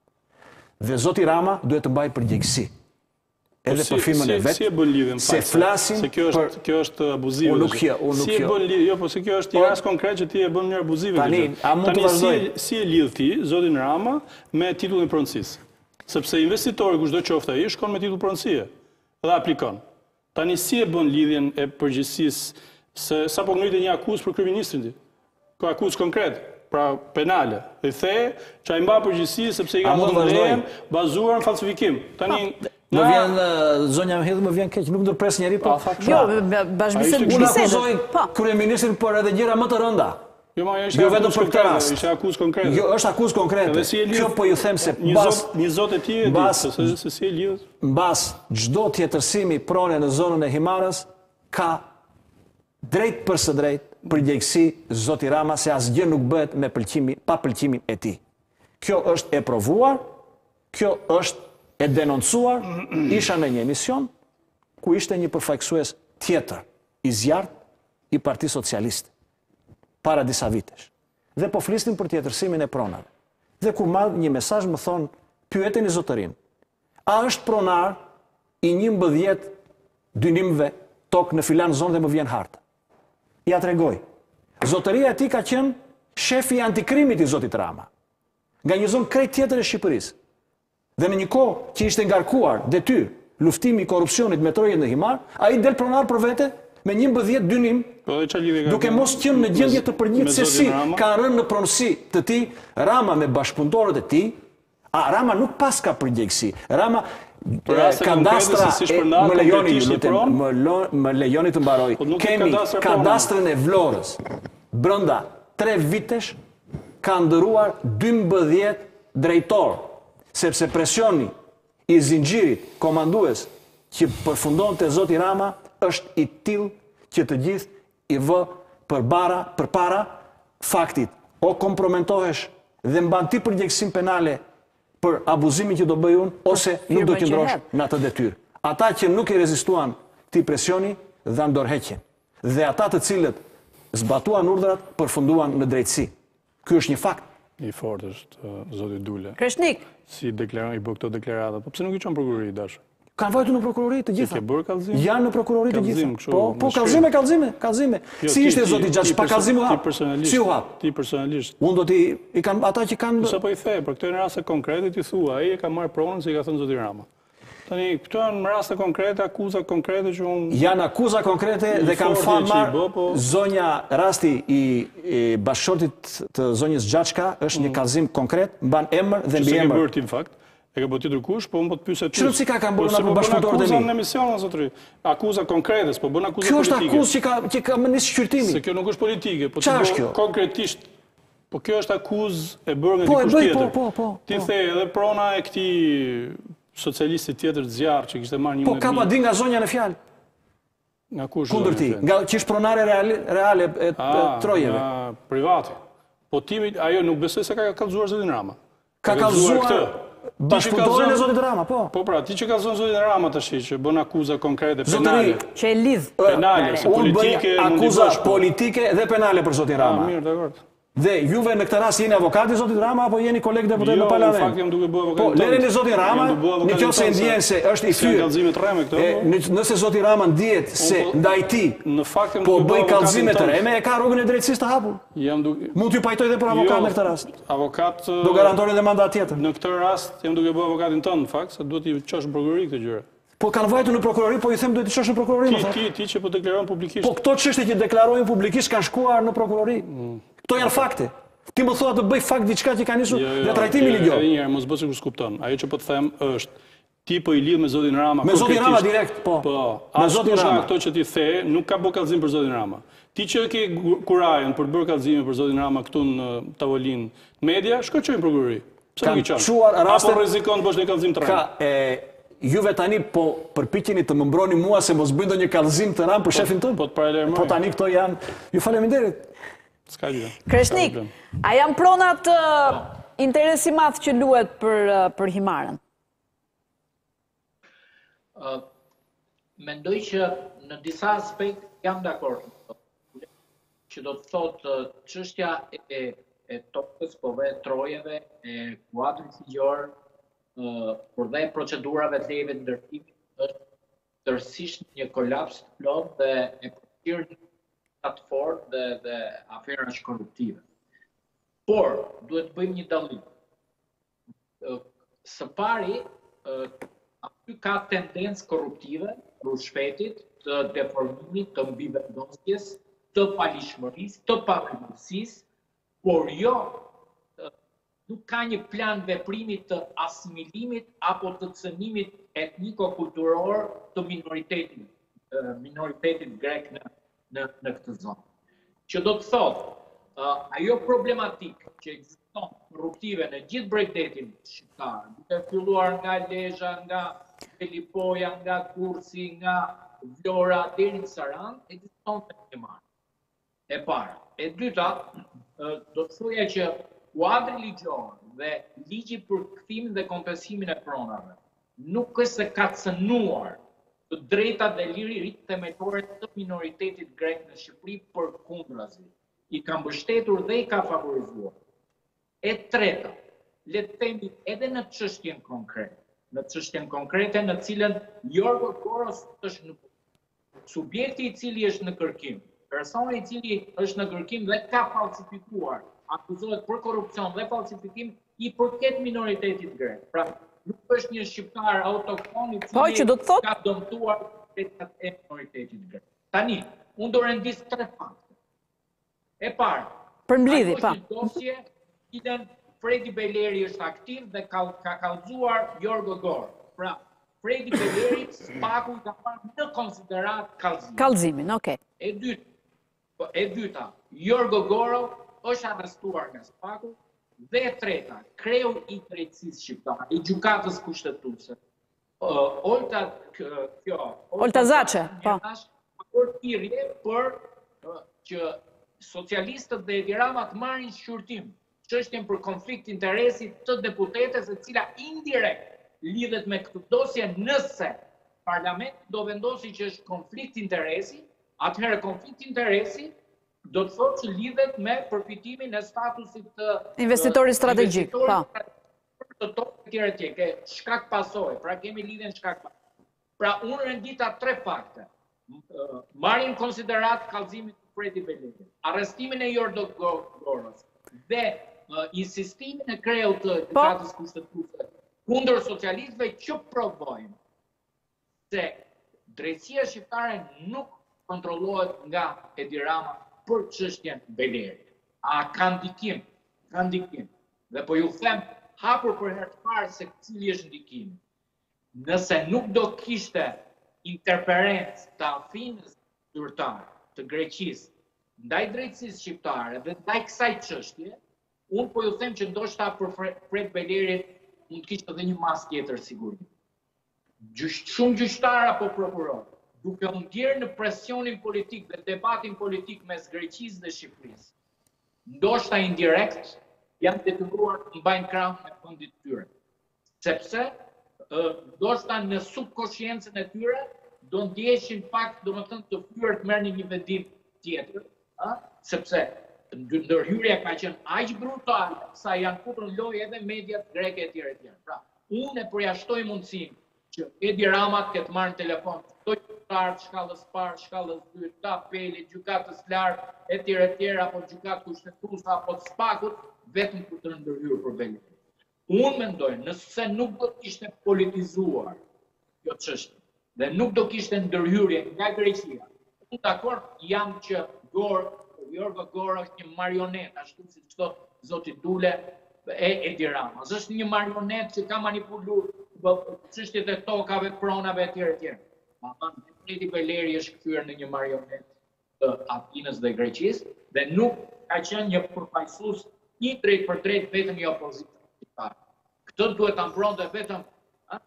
Dhe zoti Rama duhet të mbajë përgjegjësi. Edhe si, për firmën si, e vet. Si e bën lidhjen? Se flasim se kjo është për... kjo është abuzive. Unë nuk jo, unë nuk Si e jo. bën lidhje? Jo, po se kjo është një rast konkret që ti e bën një abuzive. Tani, a mund të Tani vazhdoj? si, si e lidh ti zotin Rama me titullin pronësisë? Sepse investitori kushdo qoftë ai shkon me titull pronësie dhe aplikon. Tani si e bën lidhjen e përgjegjësisë se sapo ngritet një akuzë për kryeministrin ti? Ka akuzë konkret, pra penale. Dhe the që ai mba përgjegjësi sepse i A ka mund të dhënë vazhdoj? lejen bazuar në falsifikim. Tani Më nga- vjen, uh, zonja Mehedh, më vjen keq, nuk ndërpres njeri, po... Pa, fakt, Jo, Pra, bashkëbisedë. a ishte- Unë bisedët. akuzoj Po. kryeministrin për edhe gjëra më të rënda. Jo, ma ishte Jo vetëm akuzë për këtë konkrete, rast. ishte akuzë konkrete. Jo, është akuzë konkrete. Edhe si e lidh- Kjo po ju them se Një bas, zot, një zot e ti e di, bas- se, se, se si e lidh. mbas çdo tjetërsimi prone në zonën e Himarës ka drejt për së drejt përgjegjësi zoti Rama se asgjë nuk bëhet me pëlqimin, pa pëlqimin e tij. Kjo është e provuar, kjo është e denoncuar. Isha në një emision ku ishte një përfaqësues tjetër i zjarrt i Partisë Socialiste para disa vitesh. Dhe po flisnin për tjetërsimin e pronave. Dhe kur marr një mesazh më thon, pyeteni zotërin, a është pronar i njëmbëdhjetë dynimve tokë në filan zonë dhe më vjen harta? Ja tregoj. Zotëria e tij ka qenë shefi i antikrimit i zotit Rama. Nga një zonë krejt tjetër e Shqipërisë. Dhe në një kohë që ishte ngarkuar detyrë luftimi i korrupsionit me trojen në Himar, ai del pronar për vete me njëmbëdhjetë dynim, Po dhe çfarë lidhje ka? duke mos qenë në gjendje të përgjithë se si Rama? ka rënë në pronësi të tij Rama me bashkëpunëtorët e tij. A Rama nuk pas ka përgjegjësi. Rama Për raste kadastra konkrete se si e- shpërndan më lejoni konkretisht ju një lutem, pronë? më lo- më lejoni të mbaroj. Po nuk ka Kemi kadastra pronë. kadastrën e Vlorës. Brenda tre vitesh ka ndëruar dymbëdhjetë drejtor, sepse presioni i zinxhirit komandues që përfundon të zoti Rama është i tillë që të gjithë i vë përbara, përpara faktit. O kompromentohesh dhe mban ti përgjegjësinë penale për abuzimin që do bëj unë, ose nuk do firmën që qëndrosh hedh. në atë detyrë. Ata që nuk i rezistuan ti presioni dhan dorëheqjen. Dhe ata të cilët zbatuan urdhrat përfunduan në drejtësi. Ky është një fakt. I fort është uh, zoti Dule. Kreshnik, Si deklaron i bë këto deklarata. Po pse nuk i çon prokurori dash? Kanë vajtur në prokurori të gjitha. ke bërë kallëzim? Janë në prokurori të Kallëzim, gjitha. kështu, Po, në po shkrim. kallëzime, kallëzime, kallëzime. Jo, Si ti- ishte ti- zoti ti Gjaxh, pa perso- kallëzim u Ti hap. personalisht. Si u hap? Ti personalisht. Unë do t'i i kanë ata që kanë Sa po i the, për këto janë raste konkrete ti thua, ai e ka marrë pronën se i ka thënë zoti Rama. Tani këto janë raste konkrete, akuza konkrete që unë janë akuza konkrete dhe kanë fortje fal që i marr bë, po- zonja rasti i, i bashkëshortit të zonjës Gjaxhka është një kallëzim konkret, mban emër dhe që mbi se ke emër. bërë ti në fakt. E ka bërë tjetër kush, po unë po të pyesë ty. Çfarë si ka kanë bërë Po se në po bën bashkëpunëtorët e akuzën mi? në emision zotëri. Akuza konkrete, s'po bën akuzë Kjo është politike. akuzë që ka që ka më nis shqyrtimi. Se kjo nuk është politike, po Çfarë të është bëj kjo? konkretisht. Po kjo është akuzë e bërë nga Po, e dikush bëj, tjetër. po, po, po, Ti po. the edhe prona e këtij socialisti tjetër zjarr që kishte marrë një Po ka pa di nga zonja në fjalë nga kush kundër zonja ti, flet? nga që është pronare reale reale e, e Ah, trojeve. nga privati. Po ti ajo nuk besoj se ka kallëzuar zotin Rama. Ka kallëzuar bashkëpunëtorin e zotit Rama, po. Po pra, ti që ka zonë zotin Rama tash që bën akuza konkrete Zotëri, penale. që e lidh. Penale, se Unë bëj politike mund t'i akuza bësh, po. politike dhe penale për zotin Ah, Rama. mirë, dakord. Dhe juve në këtë rast jeni avokati, zoti Rama, apo jeni kolegë deputet në parlament? Jo, në fakt jam duke bërë avokati. Po, lëreni zoti Rama, në kjo se ndjen se është i fyrë. Nëse zoti Rama ndjet se ndaj ti, po bëj kallëzime të reme, e ka rrugën e drejtësisë të hapur. Mund t'ju pajtoj dhe për avokat në këtë rast. Avokat... Do garantorin dhe mandat tjetër. Në këtë rast jam duke bërë avokatin tënë, në fakt, se duhet i qosh në prokurori këtë gjëra. Po kanë vajtu në prokurori, po i them duhet i qosh në prokurori, më thotë. Ti, ti që po deklaron publikisht. Po këto çështje që deklarojnë publikisht kanë shkuar në prokurori. Këto janë fakte. Ti më thua të bëj fakt diçka që ka nisur dhe trajtimi ligjor. Edhe një herë, mos bëj sikur s'kupton. Ajo që po të them është ti po i lidh me zotin Rama. Me zotin Rama direkt, po. Po. Me zotin Rama. Ato që ti the, nuk ka bë kallëzim për zotin Rama. Ti që ke kurajën për të bërë kallëzime për zotin Rama këtu në tavolinë media, shko çojmë prokurori. Pse nuk i çon? Apo rrezikon të bësh një kallëzim të rëndë. Ka e juve tani po përpiqeni të më mbroni mua se mos bëj ndonjë kallëzim të rëndë për shefin tënd. Po të paralajmëroj. Po tani këto janë. Ju faleminderit. S'ka gjë. Kreshnik, a janë pronat interesi madh që luhet për për Himarën? Mendoj që në disa aspekt jam dakord. Që do të thotë çështja e e tokës, po dhe trojeve, e kuadrit ligjor, por dhe procedurave të lejeve të ndërtimit është tërësisht një kolaps të plot dhe e përfshirë një të fort dhe, dhe aferash korruptive. Por, duhet të bëjmë një dallim. Së pari, aty ka tendencë korruptive, rrushpetit, të deformimit, të mbivendosjes, të palishmërisë, të pavarësisë, por jo nuk ka një plan veprimi të asimilimit apo të cënimit etniko-kulturor të minoritetit, minoritetit grek në Në, në këtë zonë. Që do të thotë, uh, ajo problematik që ekziston korruptive në gjithë bregdetin shqiptar, duke filluar nga Lezhë, nga Filipoja, nga Kursi, nga Vlora, deri në Saran, ekziston në Himarë. E para. E dyta, uh, do të thoja që kuadri ligjor dhe ligji për kthimin dhe kompensimin e pronave nuk është se ka cënuar të drejtat dhe liririt themelore të minoritetit grek në Shqipëri për kundrazi. I ka mbështetur dhe i ka favorizuar. E treta, le të themi edhe në çështjen konkrete, në çështjen konkrete në cilën Jorgo Goros është në subjekti i cili është në kërkim, personi i cili është në kërkim dhe ka falsifikuar, akuzohet për korrupsion dhe falsifikim, i përket minoritetit grek. Pra, nuk është një shqiptar autokton i cili ka dëmtuar drejtat e minoritetit grek. Tani, unë do rendis tre fakte. E parë, përmbledhje pa. Është një dosje cilën Fredi Beleri është aktiv dhe ka ka kallëzuar Jorgo Goro. Pra, Fredi Beleri spaku i ka parë në konsiderat kallëzimin. Kallëzimin, okay. E dyta, e dyta, Jorgo Goro është arrestuar nga spaku. Dhe e treta, kreu i drejtësisë shqiptare, i gjykatës kushtetuese. Uh, Olta kjo, Olta Zaçe, po. Për thirrje për uh, që socialistët dhe Edi Rama të marrin shqyrtim çështjen për konflikt interesi të deputetes, e cila indirekt lidhet me këtë dosje. Nëse parlamenti do vendosi që është konflikt interesi, atëherë konflikt interesi do të thotë që lidhet me përfitimin e statusit të investitori strategjik, pa. Të tokë tjera tjera, shkak pasojë, pra kemi lidhjen shkak pasojë. Pra unë rendita tre fakte. Marrin konsiderat kallëzimin e Fredi Beleri, arrestimin e Jorgo Goros dhe insistimin e kreut të gjykatës kushtetuese kundër socialistëve që provojnë se drejtësia shqiptare nuk kontrollohet nga Edi Rama për çështjen Beleri. A ka ndikim? Ka ndikim. Dhe po ju them hapur për herë të parë se cili është ndikimi. Nëse nuk do kishte interferencë të afinës zyrtare të Greqisë ndaj drejtësisë shqiptare dhe ndaj kësaj çështje, unë po ju them që ndoshta për Fred Beleri mund të kishte edhe një mas tjetër sigurisht. Shumë gjyqtar apo prokuror, duke u ndjerë në presionin politik dhe debatin politik mes Greqisë dhe Shqipërisë, ndoshta indirekt janë detyruar të mbajnë krahun me fundit të tyre. Sepse ndoshta në subkonsciencën e tyre do ndjeshin pak, domethënë, të fyer të merrnin një vendim tjetër, ëh, sepse ndërhyrja ka qenë aq brutale sa janë futur në lojë edhe mediat greke e tjera e tjera. Pra, unë e përjashtoj mundësinë që Edi Rama të ketë marrë në telefon çdo gjykatar të shkallës parë, shkallës dytë, të apelit, gjykatës lartë e tjera e tjera, apo gjykatë kushtetuese apo të spakut, vetëm për të ndërhyrë për Belerin. Unë mendoj, nëse nuk do të ishte politizuar kjo çështje dhe nuk do kishte ndërhyrje nga Greqia, unë dakord jam që Gor, Jorgo Gora është një marionet, ashtu si thot zoti Dule e Edi Rama. Është një marionet që ka manipuluar çështjet e tokave, pronave e tjera e tjera. Ama Fredi Beleri është kthyer në një marionet të Atinës dhe Greqisë dhe nuk ka qenë një përfaqësues një drejt për drejt vetëm i opozitës. Këtë duhet ta mbronte vetëm a,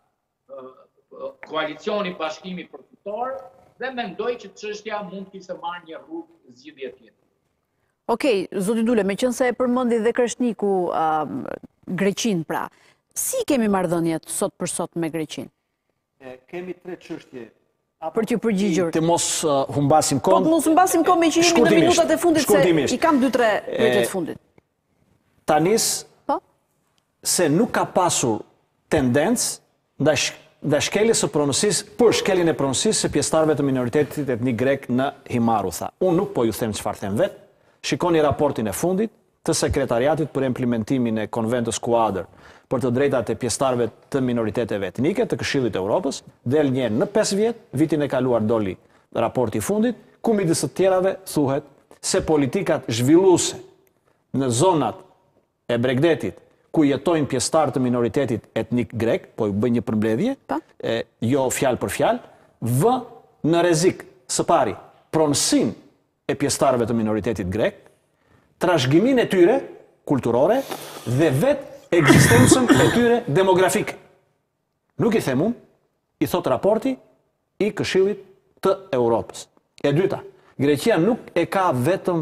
koalicioni bashkimi përfitor dhe mendoj që çështja mund të kishte marrë një rrugë zgjidhje tjetër. Okej, zoti Dule, me qënë se e përmëndi dhe Kreshniku um, Greqin, pra, si kemi marrëdhëniet sot për sot me Greqin? E, kemi tre çështje. Për t'ju përgjigjur. Të mos uh, humbasim Po, kohën. të mos humbasim kohën me që jemi në minutat e fundit, se i kam dy tre pyetje të fundit. Tanis, Po? se nuk ka pasur tendencë ndaj dhe shkeljes së pronësisë, për shkeljen e pronësisë së pjesëtarëve të minoritetit etnik grek në Himaru, tha. Unë nuk po ju them çfarë them vetë. Shikoni raportin e fundit të sekretariatit për implementimin e konventës Kuadër për të drejtat e pjesëtarëve të minoriteteve etnike të Këshillit të Evropës, del një në pesë vjet, vitin e kaluar doli raporti i fundit, ku midis të tjerave thuhet se politikat zhvilluese në zonat e Bregdetit, ku jetojnë pjesëtarë të minoritetit etnik grek, po i bën një përmbledhje, e, jo fjalë për fjalë, vë në rrezik së pari pronësinë e pjesëtarëve të minoritetit grek, trashëgiminë e tyre kulturore dhe vetë ekzistencën e tyre demografike. Nuk i them unë, i thot raporti i Këshillit të Europës. E dyta, Greqia nuk e ka vetëm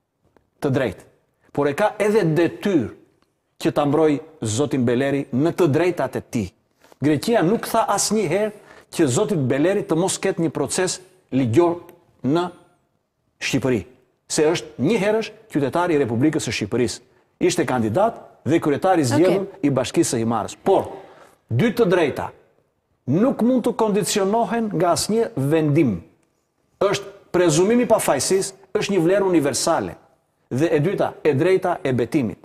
të drejtë, por e ka edhe detyrë që ta mbrojë zotin Beleri në të drejtat e tij. Greqia nuk tha asnjëherë që zoti Beleri të mos ketë një proces ligjor në Shqipëri, se është një herësh qytetari i Republikës së Shqipërisë. Ishte kandidat dhe kryetari i zgjedhur i Bashkisë së Himarës. Por, dy të drejta nuk mund të kondicionohen nga asnjë vendim. Është prezumimi pa fajësisë, është një vlerë universale. Dhe e dyta, e drejta e betimit.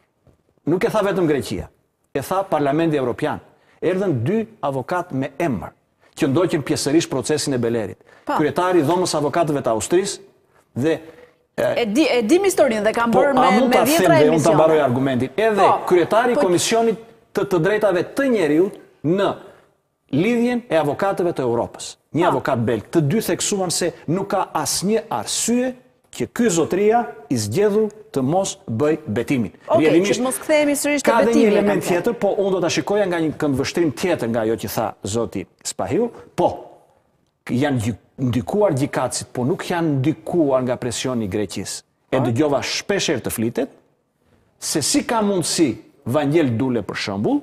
Nuk e tha vetëm Greqia, e tha Parlamenti Evropian. Erdhën dy avokat me emër, që ndoqën pjesërisht procesin e Belerit. Kryetari i dhomës avokatëve të Austrisë dhe E di, e dim historinë dhe kam bërë po, me, me dhjetra emisione. Unë të mbaroj argumentin. Edhe po, kryetari i po, Komisionit të të drejtave të njeriut në lidhjen e avokatëve të Europës. Një po, avokat belg. Të dy theksuan se nuk ka asnjë arsye që ky zotria i zgjedhur të mos bëj betimin. Okej, okay, që mos kthehemi sërish te betimi. Ka dhe një element tjetër, po unë do ta shikoja nga një këndvështrim tjetër nga ajo që tha zoti Spahiu. Po, janë ndikuar gjykatësit, po nuk janë ndikuar nga presioni i Greqisë. E dëgjova shpesh herë të flitet se si ka mundësi Vangjel Dule për shembull,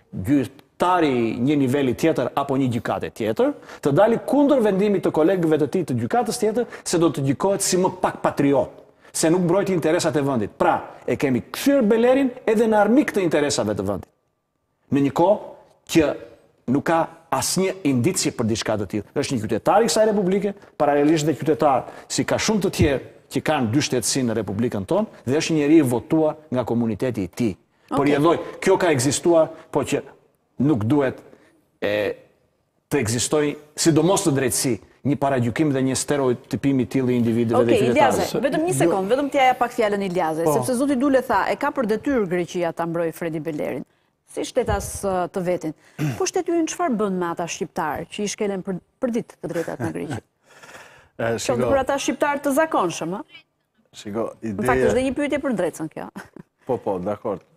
gjyqtari një niveli tjetër apo një gjykate tjetër, të dali kundër vendimit të kolegëve të tij të gjykatës tjetër se do të gjykohet si më pak patriot, se nuk mbrojti interesat e vendit. Pra, e kemi kthyer Belerin edhe në armik të interesave të vendit. Në një kohë që nuk ka asnjë indicie për diçka të tillë. Është një qytetar i kësaj republike, paralelisht dhe qytetar si ka shumë të tjerë që kanë dy shtetësi në Republikën tonë, dhe është një njeri i votuar nga komuniteti i tij. Por i lloj, kjo ka ekzistuar, po që nuk duhet e, të ekzistojë, sidomos të drejtësi, një paragjykim dhe një stereotipim i tillë i individëve dhe qytetarëve. Iljaze, vetëm një sekond, vetëm t'ja jap pak fjalën Iljaze, sepse zoti Dule tha, e ka për detyrë Greqia ta mbrojë Fredi Belerin. Si shtetas të vetin. Po shteti ynë çfarë bën me ata shqiptarë që i shkelen për, për ditë të drejtat në Greqi? Qoftë për ata shqiptarë të zakonshëm, a? Shiko, ideja... Në fakt është dhe një pyetje për drejtën kjo. Po, po, dakord.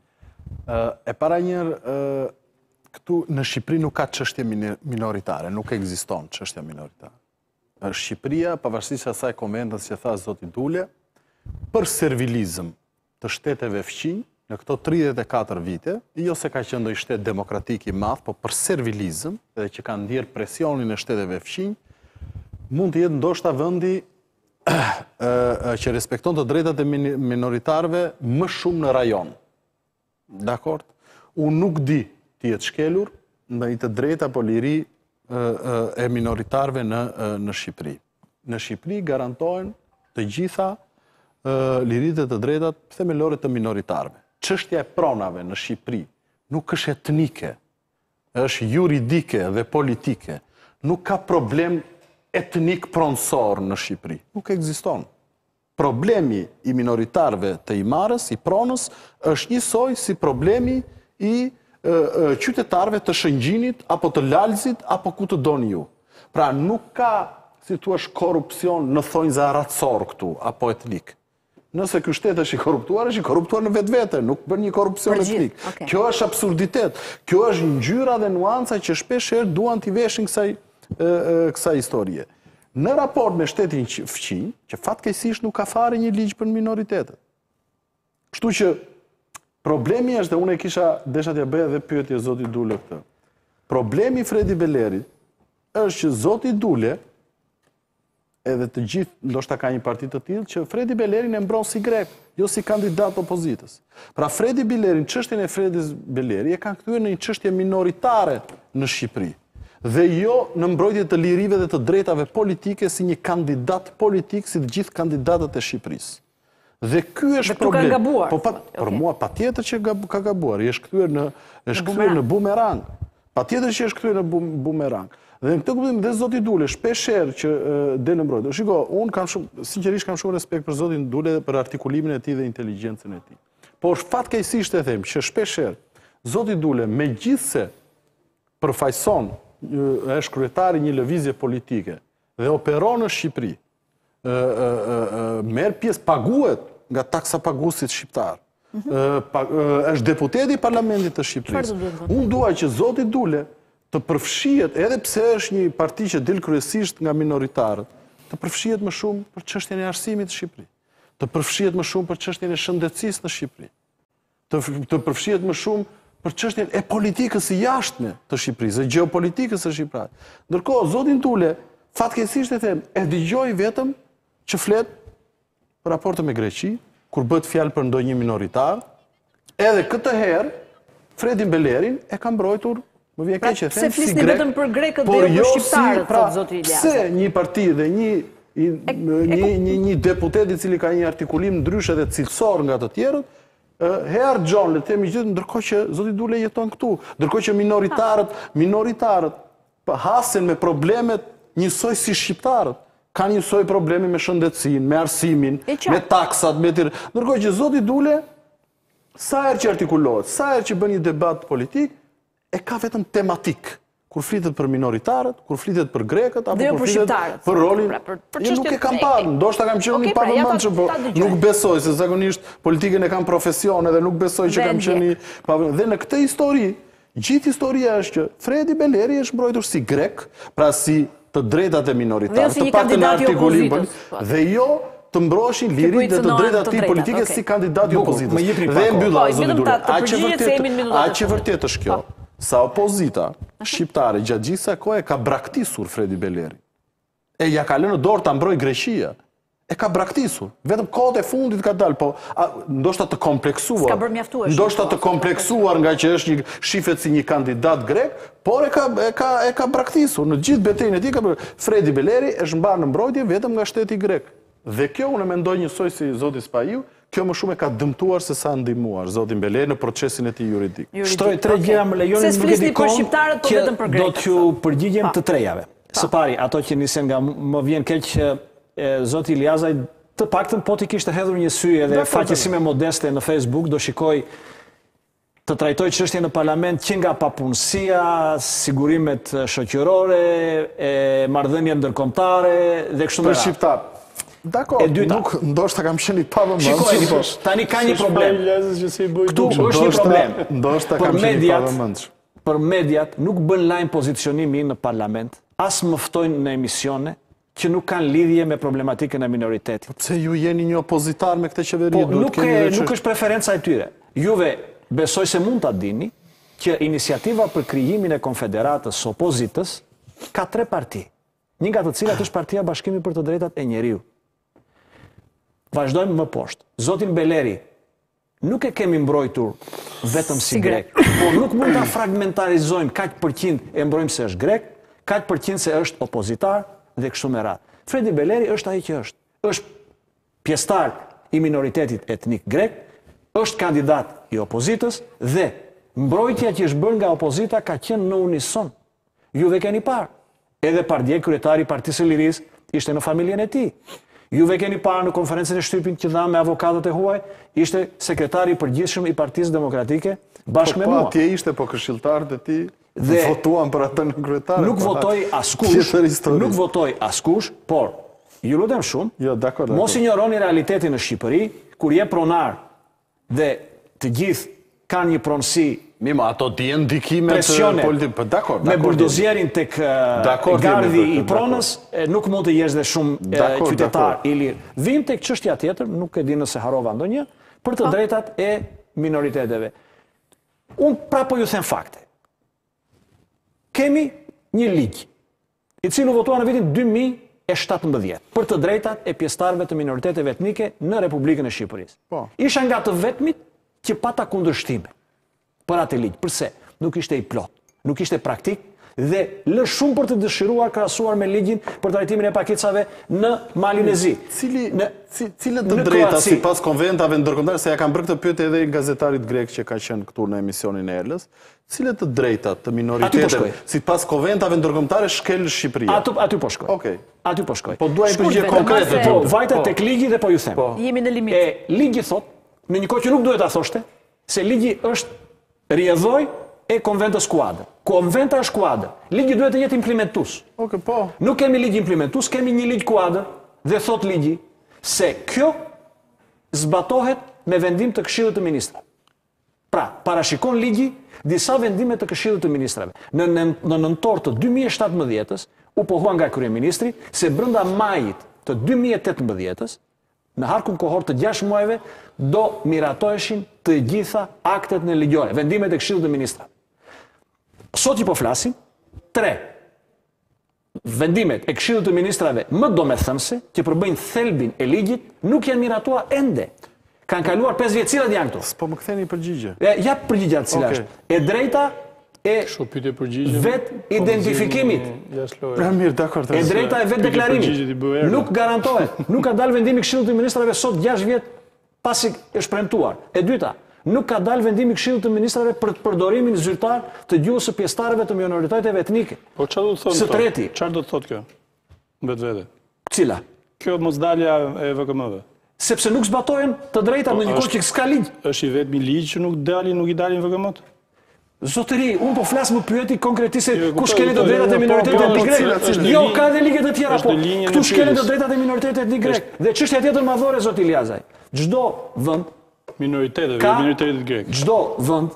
E para njerë, këtu në Shqipëri nuk ka çështje minoritare, nuk ekziston çështja minoritare. Shqipëria, pavarësisht asaj konventës që tha zoti Dule, për servilizëm të shteteve fqinj, në këto tridhjetë e katër vite, jo se ka qenë ndonjë shtet demokratik i madh, po për servilizëm, edhe që ka ndjerë presionin e shteteve fqinj, mund të jetë ndoshta vendi që respekton të drejtat e minoritarëve më shumë në rajon. Dakord? Unë nuk di të jetë shkelur në i të drejta apo liri e minoritarëve në, në Shqipëri. Në Shqipëri garantojnë të gjitha liritë e të drejtat themelore të minoritarëve. Çështja e pronave në Shqipëri nuk është etnike, është juridike dhe politike. Nuk ka problem etnik pronësor në Shqipëri. Nuk ekziston. Problemi i minoritarëve të Himarës, i pronës, është njësoj si problemi i e, e, qytetarëve të Shëngjinit, apo të Lalzit, apo ku të doni ju. Pra nuk ka, si tu është korupcion në thonjza racor këtu, apo etnik. Nëse ky shtet është i korruptuar, është i korruptuar në vetë vete, nuk bën një korrupcion etnik. Okay. Kjo është absurditet. Kjo është ngjyra dhe nuanca që shpesh herë duan t'i veshin kësaj, kësaj historie. Në raport me shtetin fqinj, që fatkeqësisht nuk ka fare një ligj për minoritetet. Kështu që problemi është, dhe unë e kisha desha t'ja bëja dhe pyetje zoti Dule këtë. Problemi i Fredi Belerit është që zoti Dule, edhe të gjithë, ndoshta ka një parti të tillë, që Fredi Belerin e mbron si grek, jo si kandidat opozitës. Pra Fredi Belerin, çështjen e Fredis Beleri e kanë kthyer në një çështje minoritare në Shqipëri. Dhe jo në mbrojtje të lirive dhe të drejtave politike si një kandidat politik si të gjithë kandidatët e Shqipërisë. Dhe ky është problemi. Ka gabuar. Po pa, për okay. mua patjetër që ka gabuar, i është kthyer në është kthyer në bumerang. Patjetër që është kthyer në bumerang. Dhe në këtë kuptim dhe zoti Dule, shpesh herë që del në mbrojtje. Shiko, unë kam shumë, sinqerisht kam shumë respekt për zotin Dule dhe për artikulimin e tij dhe inteligjencën e tij. Po është fatkeqësisht e them që shpesh herë zoti Dule, megjithse përfaqëson, është kryetari një lëvizje politike dhe operon në Shqipëri, merr pjesë, paguhet nga taksapaguesit shqiptar. Është deputeti i Parlamentit të Shqipërisë. Unë dua që zoti Dule të përfshihet, edhe pse është një parti që del kryesisht nga minoritarët, të përfshihet më shumë për çështjen e arsimit të Shqipërisë, të përfshihet më shumë për çështjen e shëndetësisë në Shqipëri, të, të përfshihet më shumë për çështjen e politikës së jashtme të Shqipërisë, e gjeopolitikës së Shqipërisë. Ndërkohë, zotin Dule, fatkeqësisht e them, e dëgjoj vetëm që flet për raporte me Greqi, kur bëhet fjalë për ndonjë minoritar, edhe këtë herë Fredin Belerin e ka mbrojtur. Më vjen keq që them si grek. Se flisni vetëm për grekët dhe jo për shqiptarët, thotë zoti Ilias. Pse një parti dhe një një një një deputet i cili ka një artikulim ndryshe dhe cilësor nga të tjerët, herë John, le të themi gjithë, ndërkohë që zoti Dule jeton këtu, ndërkohë që minoritarët, minoritarët hasen me problemet njësoj si shqiptarët. Kanë njësoj probleme me shëndetësinë, me arsimin, me taksat, me tjerë. Ndërkohë që zoti Dule, sa herë që artikulohet, sa herë që bën një debat politik, e ka vetëm tematik, kur flitet për minoritarët, kur flitet për grekët, apo kur flitet për rolin. Jo, nuk e kam parë, ndoshta kam qenë i pavëmendshëm, po nuk besoj se zakonisht politikën e kam profesion edhe nuk besoj që kam qenë i pavëmendshëm. Dhe në këtë histori, gjithë historia është që Fredi Beleri është mbrojtur si grek, pra si të drejtat e minoritarët, të paktën në artikulim, dhe jo të mbroheshin lirit dhe të drejtat e tij politike si kandidat i opozitës. Dhe mbylla zoti Dule. A që vërtet është kjo? Sa opozita shqiptare gjatë gjithë kësaj kohe ka braktisur Fredi Beleri. E ja ka lënë në dorë ta mbrojë Greqia. E ka braktisur. Vetëm kohët e fundit ka dalë, po a, ndoshta të kompleksuar. Ndoshta të kompleksuar nga që është një shifet si një kandidat grek, por e ka e ka e ka braktisur. Në gjithë betejën e tij ka Fredi Beleri është mbarë në mbrojtje vetëm nga shteti grek. Dhe kjo unë mendoj njësoj si zoti Spaiu, kjo më shumë e ka dëmtuar se sa ndihmuar zotin Beleri në procesin e tij juridik. Shtroj tre gjëra më lejoni nuk e di kohën që do t'ju përgjigjem të trejave. Së pari, ato që nisen nga më vjen keq që zoti Iliazaj të paktën po t'i kishte hedhur një sy edhe faqesime modeste në Facebook, do shikoj të trajtoj çështjen në parlament që nga papunësia, sigurimet shoqërore, marrëdhëniet ndërkombëtare dhe kështu me radhë. Dakor, nuk ndoshta kam qenë i pavëmendshëm. Shikoj, tani ka një problem. Këtu është një problem. Ndoshta kam qenë i pavëmendshëm. Për mediat nuk bën lajm pozicionimi në parlament, as më ftojnë në emisione që nuk kanë lidhje me problematikën e minoritetit. Pse ju jeni një opozitar me këtë qeveri? Po, nuk është preferenca e tyre. Juve besoj se mund ta dini që iniciativa për krijimin e konfederatës së opozitës ka tre parti. Një nga të cilat është Partia Bashkimi për të Drejtat e Njeriu. Vazhdojmë më poshtë. Zotin Beleri, nuk e kemi mbrojtur vetëm si grek, por nuk mund ta fragmentarizojmë kaq përqind e mbrojmë se është grek, kaq përqind se është opozitar dhe kështu me radhë. Fredi Beleri është ai që është. Është pjesëtar i minoritetit etnik grek, është kandidat i opozitës dhe mbrojtja që është bërë nga opozita ka qenë në unison. Juve keni parë. Edhe Pardje, kryetari i Partisë së Lirisë, ishte në familjen e tij. Juve keni parë në konferencën e shtypin që dha me avokatët e huaj, ishte sekretari i përgjithshëm i Partisë Demokratike bashkë me mua. Po atje ishte, po këshilltarët e tij votuan për atë në kryetar. Nuk votoi askush, nuk votoi askush, por ju lutem shumë, jo, dakor, dakor. Mos injoroni realitetin në Shqipëri, kur je pronar dhe të gjithë kanë një pronësi Mimo, ato t'jen ndikimet presione politikë, dakor, me buldozierin tek gardi i pronës, nuk mund të jesh dhe shumë qytetar i lirë. Vim tek çështja tjetër, nuk e di nëse harova ndonjë, për të drejtat e minoriteteve. Unë prapo ju them fakte. Kemi një ligj, i cili u votua në vitin dy mijë e shtatëmbëdhjetë për të drejtat e pjesëtarëve të minoriteteve etnike në Republikën e Shqipërisë. Po. Isha nga të vetmit që pata kundërshtime për atë ligj. Përse? Nuk ishte i plot, nuk ishte praktik dhe lë shumë për të dëshiruar krahasuar me ligjin për trajtimin e pakicave në Malin e Zi. Cili, në, cilët të drejta sipas konventave ndërkombëtare, se ja kanë bërë këtë pyetje edhe gazetarit grek që ka qenë këtu në emisionin e Elës, cilët të drejta të minoriteteve sipas konventave ndërkombëtare shkel Shqipëria? Aty aty po shkoj. Okej. Aty po shkoj. Po duaj përgjigje konkrete. Po vajta tek ligji dhe po ju them. Jemi në limit. E ligji thot, në një kohë që nuk duhet ta thoshte, se ligji është rjedhoj e konventës kuadër. Konventa është kuadër. Ligji duhet të jetë implementues. Okej, po. Nuk kemi ligj implementues, kemi një ligj kuadër dhe thot ligji se kjo zbatohet me vendim të Këshillit të Ministrave. Pra, parashikon ligji disa vendime të Këshillit të Ministrave. Në në nëntor të dy mijë e shtatëmbëdhjetës u pohua nga kryeministri se brenda majit të dy mijë e tetëmbëdhjetës në harkun kohor të gjashtë muajve do miratoheshin të gjitha aktet në ligjore, vendimet e Këshillit të Ministrave. Sot që po flasim, tre vendimet e Këshillit të Ministrave më domethënëse që përbëjnë thelbin e ligjit nuk janë miratuar ende. Kanë kaluar pesë vjet, cilat janë këto? Po më ktheni përgjigje. Ja përgjigja cila është. E drejta e vet identifikimit. Pra mirë, dakor. E drejta e vet deklarimit. Nuk garantohet. Nuk ka dalë vendimi i Këshillit të Ministrave sot gjashtë vjet pasi është premtuar. E dyta, nuk ka dalë vendimi i Këshillit të Ministrave për përdorimin zyrtar të gjuhës së pjesëtarëve të minoriteteve etnike. Po çfarë do të thonë? Së treti, çfarë do të thotë kjo? Vetvete. Cila? Kjo mosdalja e V K M-ve. Sepse nuk zbatohen të drejtat në një kohë që s'ka ligj. Është i vetmi ligj që nuk dalin, nuk i dalin V K M-t? Zotëri, unë po flas më pyeti konkretisht se ku shkelet të drejtat e minoritetit etnik grek. Jo, ka edhe ligje të tjera, po. Këtu shkelet të drejtat e minoritetit etnik grek. Dhe çështja tjetër madhore, zot Iliazaj. Çdo vend minoriteteve, minoritetit grek. Çdo vend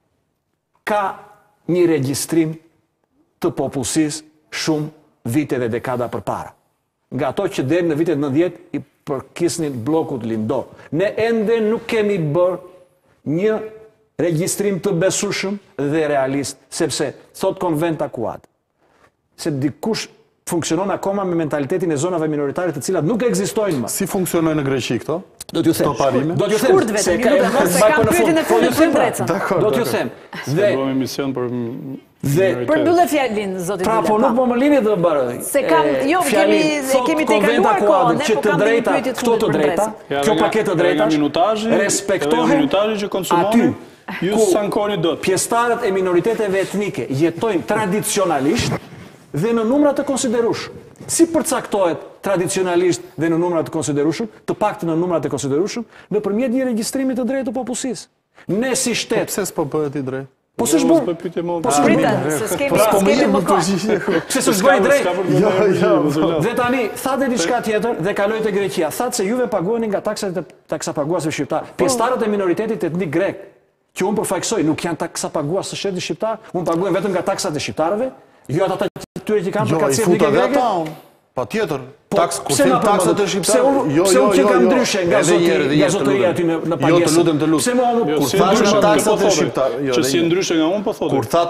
ka një regjistrim të popullsisë shumë vite dhe dekada përpara. Nga ato që deri në vitet nëntëdhjetë i përkisnin bllokut Lindo. Ne ende nuk kemi bërë një regjistrim të besueshëm dhe realist, sepse thot konventa kuad. Se dikush funksionon akoma me mentalitetin e zonave minoritare të cilat nuk ekzistojnë më. Si funksionojnë në Greqi këto? Do t'ju them. Këto parime? Do t'ju them. Shkurt vetëm, ju lutem, se kam pyetjen e fundit për Drecën. Dakor. Do t'ju them. Dhe bëjmë emision për dhe për mbyllë fjalin zoti. pra po nuk po më lini të bërë. Se kam, jo, kemi kemi të kaluar kohën, ne po kam të drejta, këto të drejta, kjo paketë të drejtash respektohen minutazhi që konsumoni. Ju sankoni dot. Pjesëtarët e minoriteteve etnike jetojnë tradicionalisht dhe në numra të konsiderueshëm. Si përcaktohet tradicionalisht dhe në numra të konsiderueshëm, të paktën në numra të konsiderueshëm, nëpërmjet një regjistrimit të drejtë të popullsisë. Ne si shtet. Pse s'po bëhet i drejtë? Po s'është bërë. Po s'është se skemi skemi më kohë. Pse s'është bërë i drejtë? Dhe tani thatë diçka tjetër dhe kaloi te Greqia. Thatë se juve paguani nga taksat e taksapaguesve shqiptar. Pjesëtarët e minoritetit etnik grek që unë përfaqësoj nuk janë taksapagues së shtetit shqiptar, unë paguaj vetëm nga taksat e shqiptarëve, jo ata të tyre që kanë përkatësi etnike greke. Patjetër. Po, taks kur them taksat e shqiptarëve. Jo, jo, jo, kam ndryshe nga zoti, nga zotëria aty në pagesë. Jo, të lutem, të lutem. Pse më kur thash taksat e shqiptarëve, që si ndryshe nga unë po thotë. Kur thatë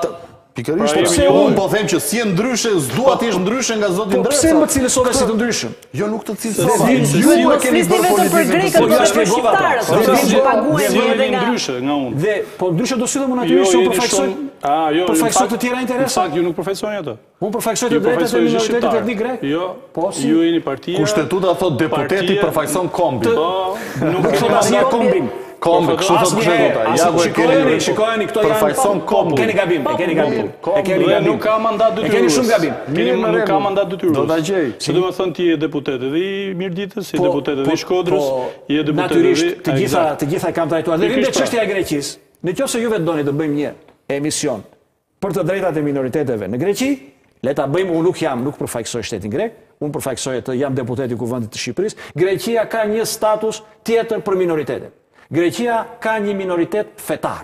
Pikërisht, Pra, pse jemi- unë po them që si e ndryshe, s'dua të ish ndryshe nga zoti Po pse Ndresa. më cilësove si të ndryshëm? Jo, nuk të cilësova. Se vin- Ju se e Mos keni flisni bërë vetëm për politikën grekët, të por ja edhe për shpjegova pra. shqiptarët, Po, sepse ja- ju paguajnë Sjelleni edhe nga ndryshe nga unë. Dhe po ndryshe do sillem unë Jo, natyrisht që unë jeni përfaqësoj shumë- A, jo, përfaqësoj në të tjera fakt- interesa. Në fakt, ju nuk përfaqësoni ato. Unë përfaqësoj të Ju drejtat e përfaqësoni minoritetit shqiptar. etnik grek. Jo, Po, si? ju jeni partia. Kushtetuta thot deputeti Partia- përfaqëson kombin. Po, nuk Nuk thot asnjëherë kombin. Kombi, kështu thot kushtetuta. Ja ku e Shikojeni, keni. shikojeni, këto janë përfaqëson kombin. Keni gabim, e keni gabim. E keni Dhe gabim. nuk ka mandat E detyrues. keni shumë gabim. Keni Mirë, në nuk ka rregull. mandat detyrues. Do ta gjej. Se do të thonë ti je deputet edhe i Mirditës, si deputet edhe i Shkodrës, je deputet edhe natyrisht të gjitha Eksakt. të gjitha i kam trajtuar. Dhe rinde Pikërisht pra. çështja e Greqisë. Në qoftë se juve doni të bëjmë një emision për të drejtat e minoriteteve në Greqi, le ta bëjmë, unë nuk jam, nuk përfaqësoj shtetin grek, unë përfaqësoj të jam deputet i Kuvendit të Shqipërisë. Greqia ka një status tjetër për minoritetet. Greqia ka një minoritet fetar.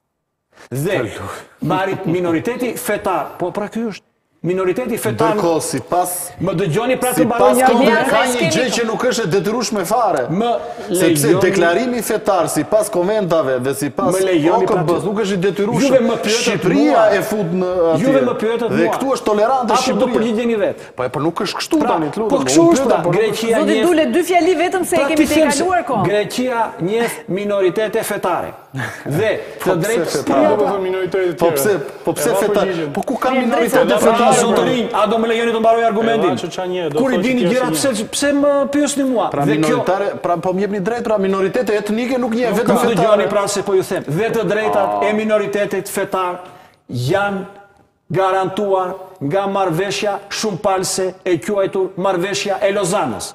Dhe marit minoriteti fetar, po pra ky është minoriteti fetar. Ndërkohë, sipas Më dëgjoni pra të si mbaroj pas një kombit, argument. ka një gjë që nuk është e detyrueshme fare. Më Sepse lejoni- deklarimi fetar si pas konventave dhe si pas Më lejoni O K pra B-s të- nuk është i Juve detyrueshëm. më pyetët Shqipëria mua. e fut në atje. Juve më pyetët Dhe mua. këtu është tolerante Apo do Shqipëria. përgjigjeni vetë. Po, po nuk është kështu Pra, tani, të lutem. po kështu unë është pyeta, pra, po nuk- Greqia Zoti njeh. Dule, dy fjali vetëm se e Pra, kemi ti të them se kaluar kohë. Greqia njeh minoritete fetare. Dhe të drejtë pse Po, fetare? do të thonë minoritetet Po tjera. pse, po pse E va fetar? përgjigjen. Po ku ka Mirë, minoritete drejtë, Pra, fetare? zotërinj, a do më lejoni të mbaroj argumentin? E, va, që qa nje, do Kur i thotë që dini tjerë gjëra, si pse pse më pyesni mua? Pra Dhe kjo minoritare, pra po më jepni drejt, pra minoritete etnike nuk njeh vetëm Nuk dëgjoni fetare. pra se po ju them. Dhe të drejtat e minoritetit fetar janë garantuar nga marrëveshja shumëpalëse e quajtur marrëveshja e Lozanës,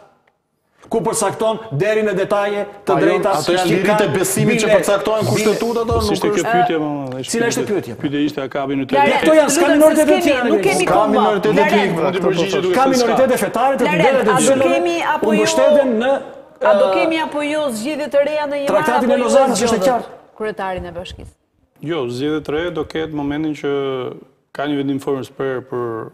ku përcakton deri në detaje të Ajo- drejta ato janë që lirit kanë e besimit që bile- përcaktojnë bile- kushtetuta ato, Si nuk ishte kjo është. pyetje më? Cila ishte pyetja? Pyetja ishte a ka minoritet. Lare, këto janë, s'ka lutem, minoritete se s'kemi- tjera në Nuk Greqi. kemi Ka kohë. minoritete Lare, etnike, pra, Mundi këto po përgjigje thotë. duhet Ka se minoritete fetare të Lare, vërtetë a të do cilëve kemi apo u jo- mbështeten në A do ë, kemi apo jo zgjedhje të reja në një Traktatin e Lozanës, është e qartë. Kryetarin e bashkisë. Jo, zgjedhjet të re do ketë momentin që ka një vendim formës për për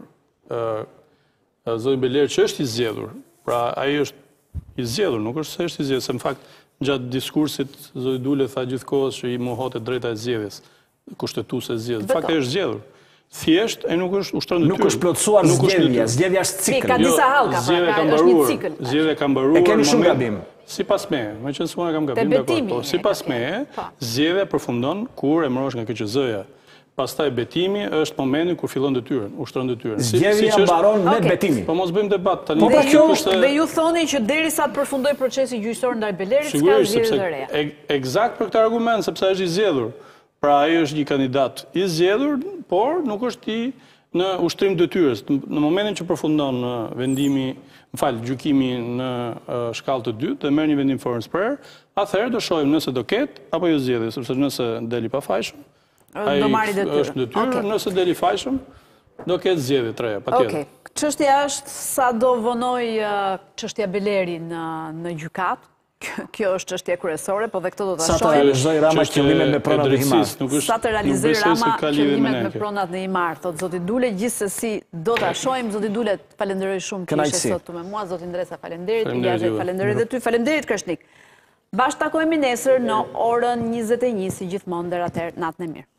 ë ë, zotin Beler që është i zgjedhur. Pra ai është i zgjedhur, nuk është se është i zgjedhur, se në fakt gjatë diskursit zoti Dule tha gjithkohës që i mohote drejta e zgjedhjes, kushtetuese e zgjedhjes. Në fakt ai është zgjedhur. Thjesht ai nuk është ushtron detyrë. nuk është plotësuar Nuk është zgjedhja, detyrë. zgjedhja është Si, cikël. ka disa hallka, pra, zgjedhja ka- ka është një mbaruar. cikël. Zgjedhja ka mbaruar. E keni në shumë moment- gabim. Sipas me, me që s'unë kam gabim, Te dakor, betimi po e sipas ka me, Po. zgjedhja përfundon kur emërohesh nga K Q Z-ja. Pastaj betimi është momenti kur fillon detyrën, ushtron detyrën. Si- Zgjedhja siç është- mbaron me Okej. betimin. Po mos bëjmë debat tani. Po, pra, Dhe kjo ju, është dhe ju thoni që derisa të përfundoj procesi gjyqësor ndaj Belerit, s'ka sigurisht zgjedhje sepse të reja. e- eksakt për këtë argument sepse është i zgjedhur. Pra ai është një kandidat i zgjedhur, por nuk është i në ushtrim detyrës. Në momentin që përfundon në vendimi, më fal, gjykimi në uh, shkallë të dytë dhe merr një vendim formës për, atëherë do shohim nëse do ketë apo jo zgjedhje, sepse nëse deli pa fajshëm, ai Do marri detyrë. është detyrë, Okej. nëse deli fajshëm, do ketë zgjedhje të reja, patjetër. Okej. Çështja është sa do vonoj uh, çështja Beleri në në gjykat. Kjo- Kjo është çështje kryesore, po dhe këtë do ta Sa të shohim. realizoj Rama Çështje qëllimet me e pronat në himar. drejtësisë, nuk është- Sa të nuk realizoj besoj se Rama ka lidhje qëllimet me Nenke. pronat në imar, thot zoti Dule, gjithsesi do ta shohim. Zoti Dule, falenderoj shumë që ishe Kënaqësi. sot këtu me mua. Zoti Ndresa, falenderit. Faleminderit Ilja, juve. falenderit dhe ty, falenderit Kreshnik. Bashkë takojmë nesër në orën njëzet e një si gjithmonë, deri atëherë natën e mirë.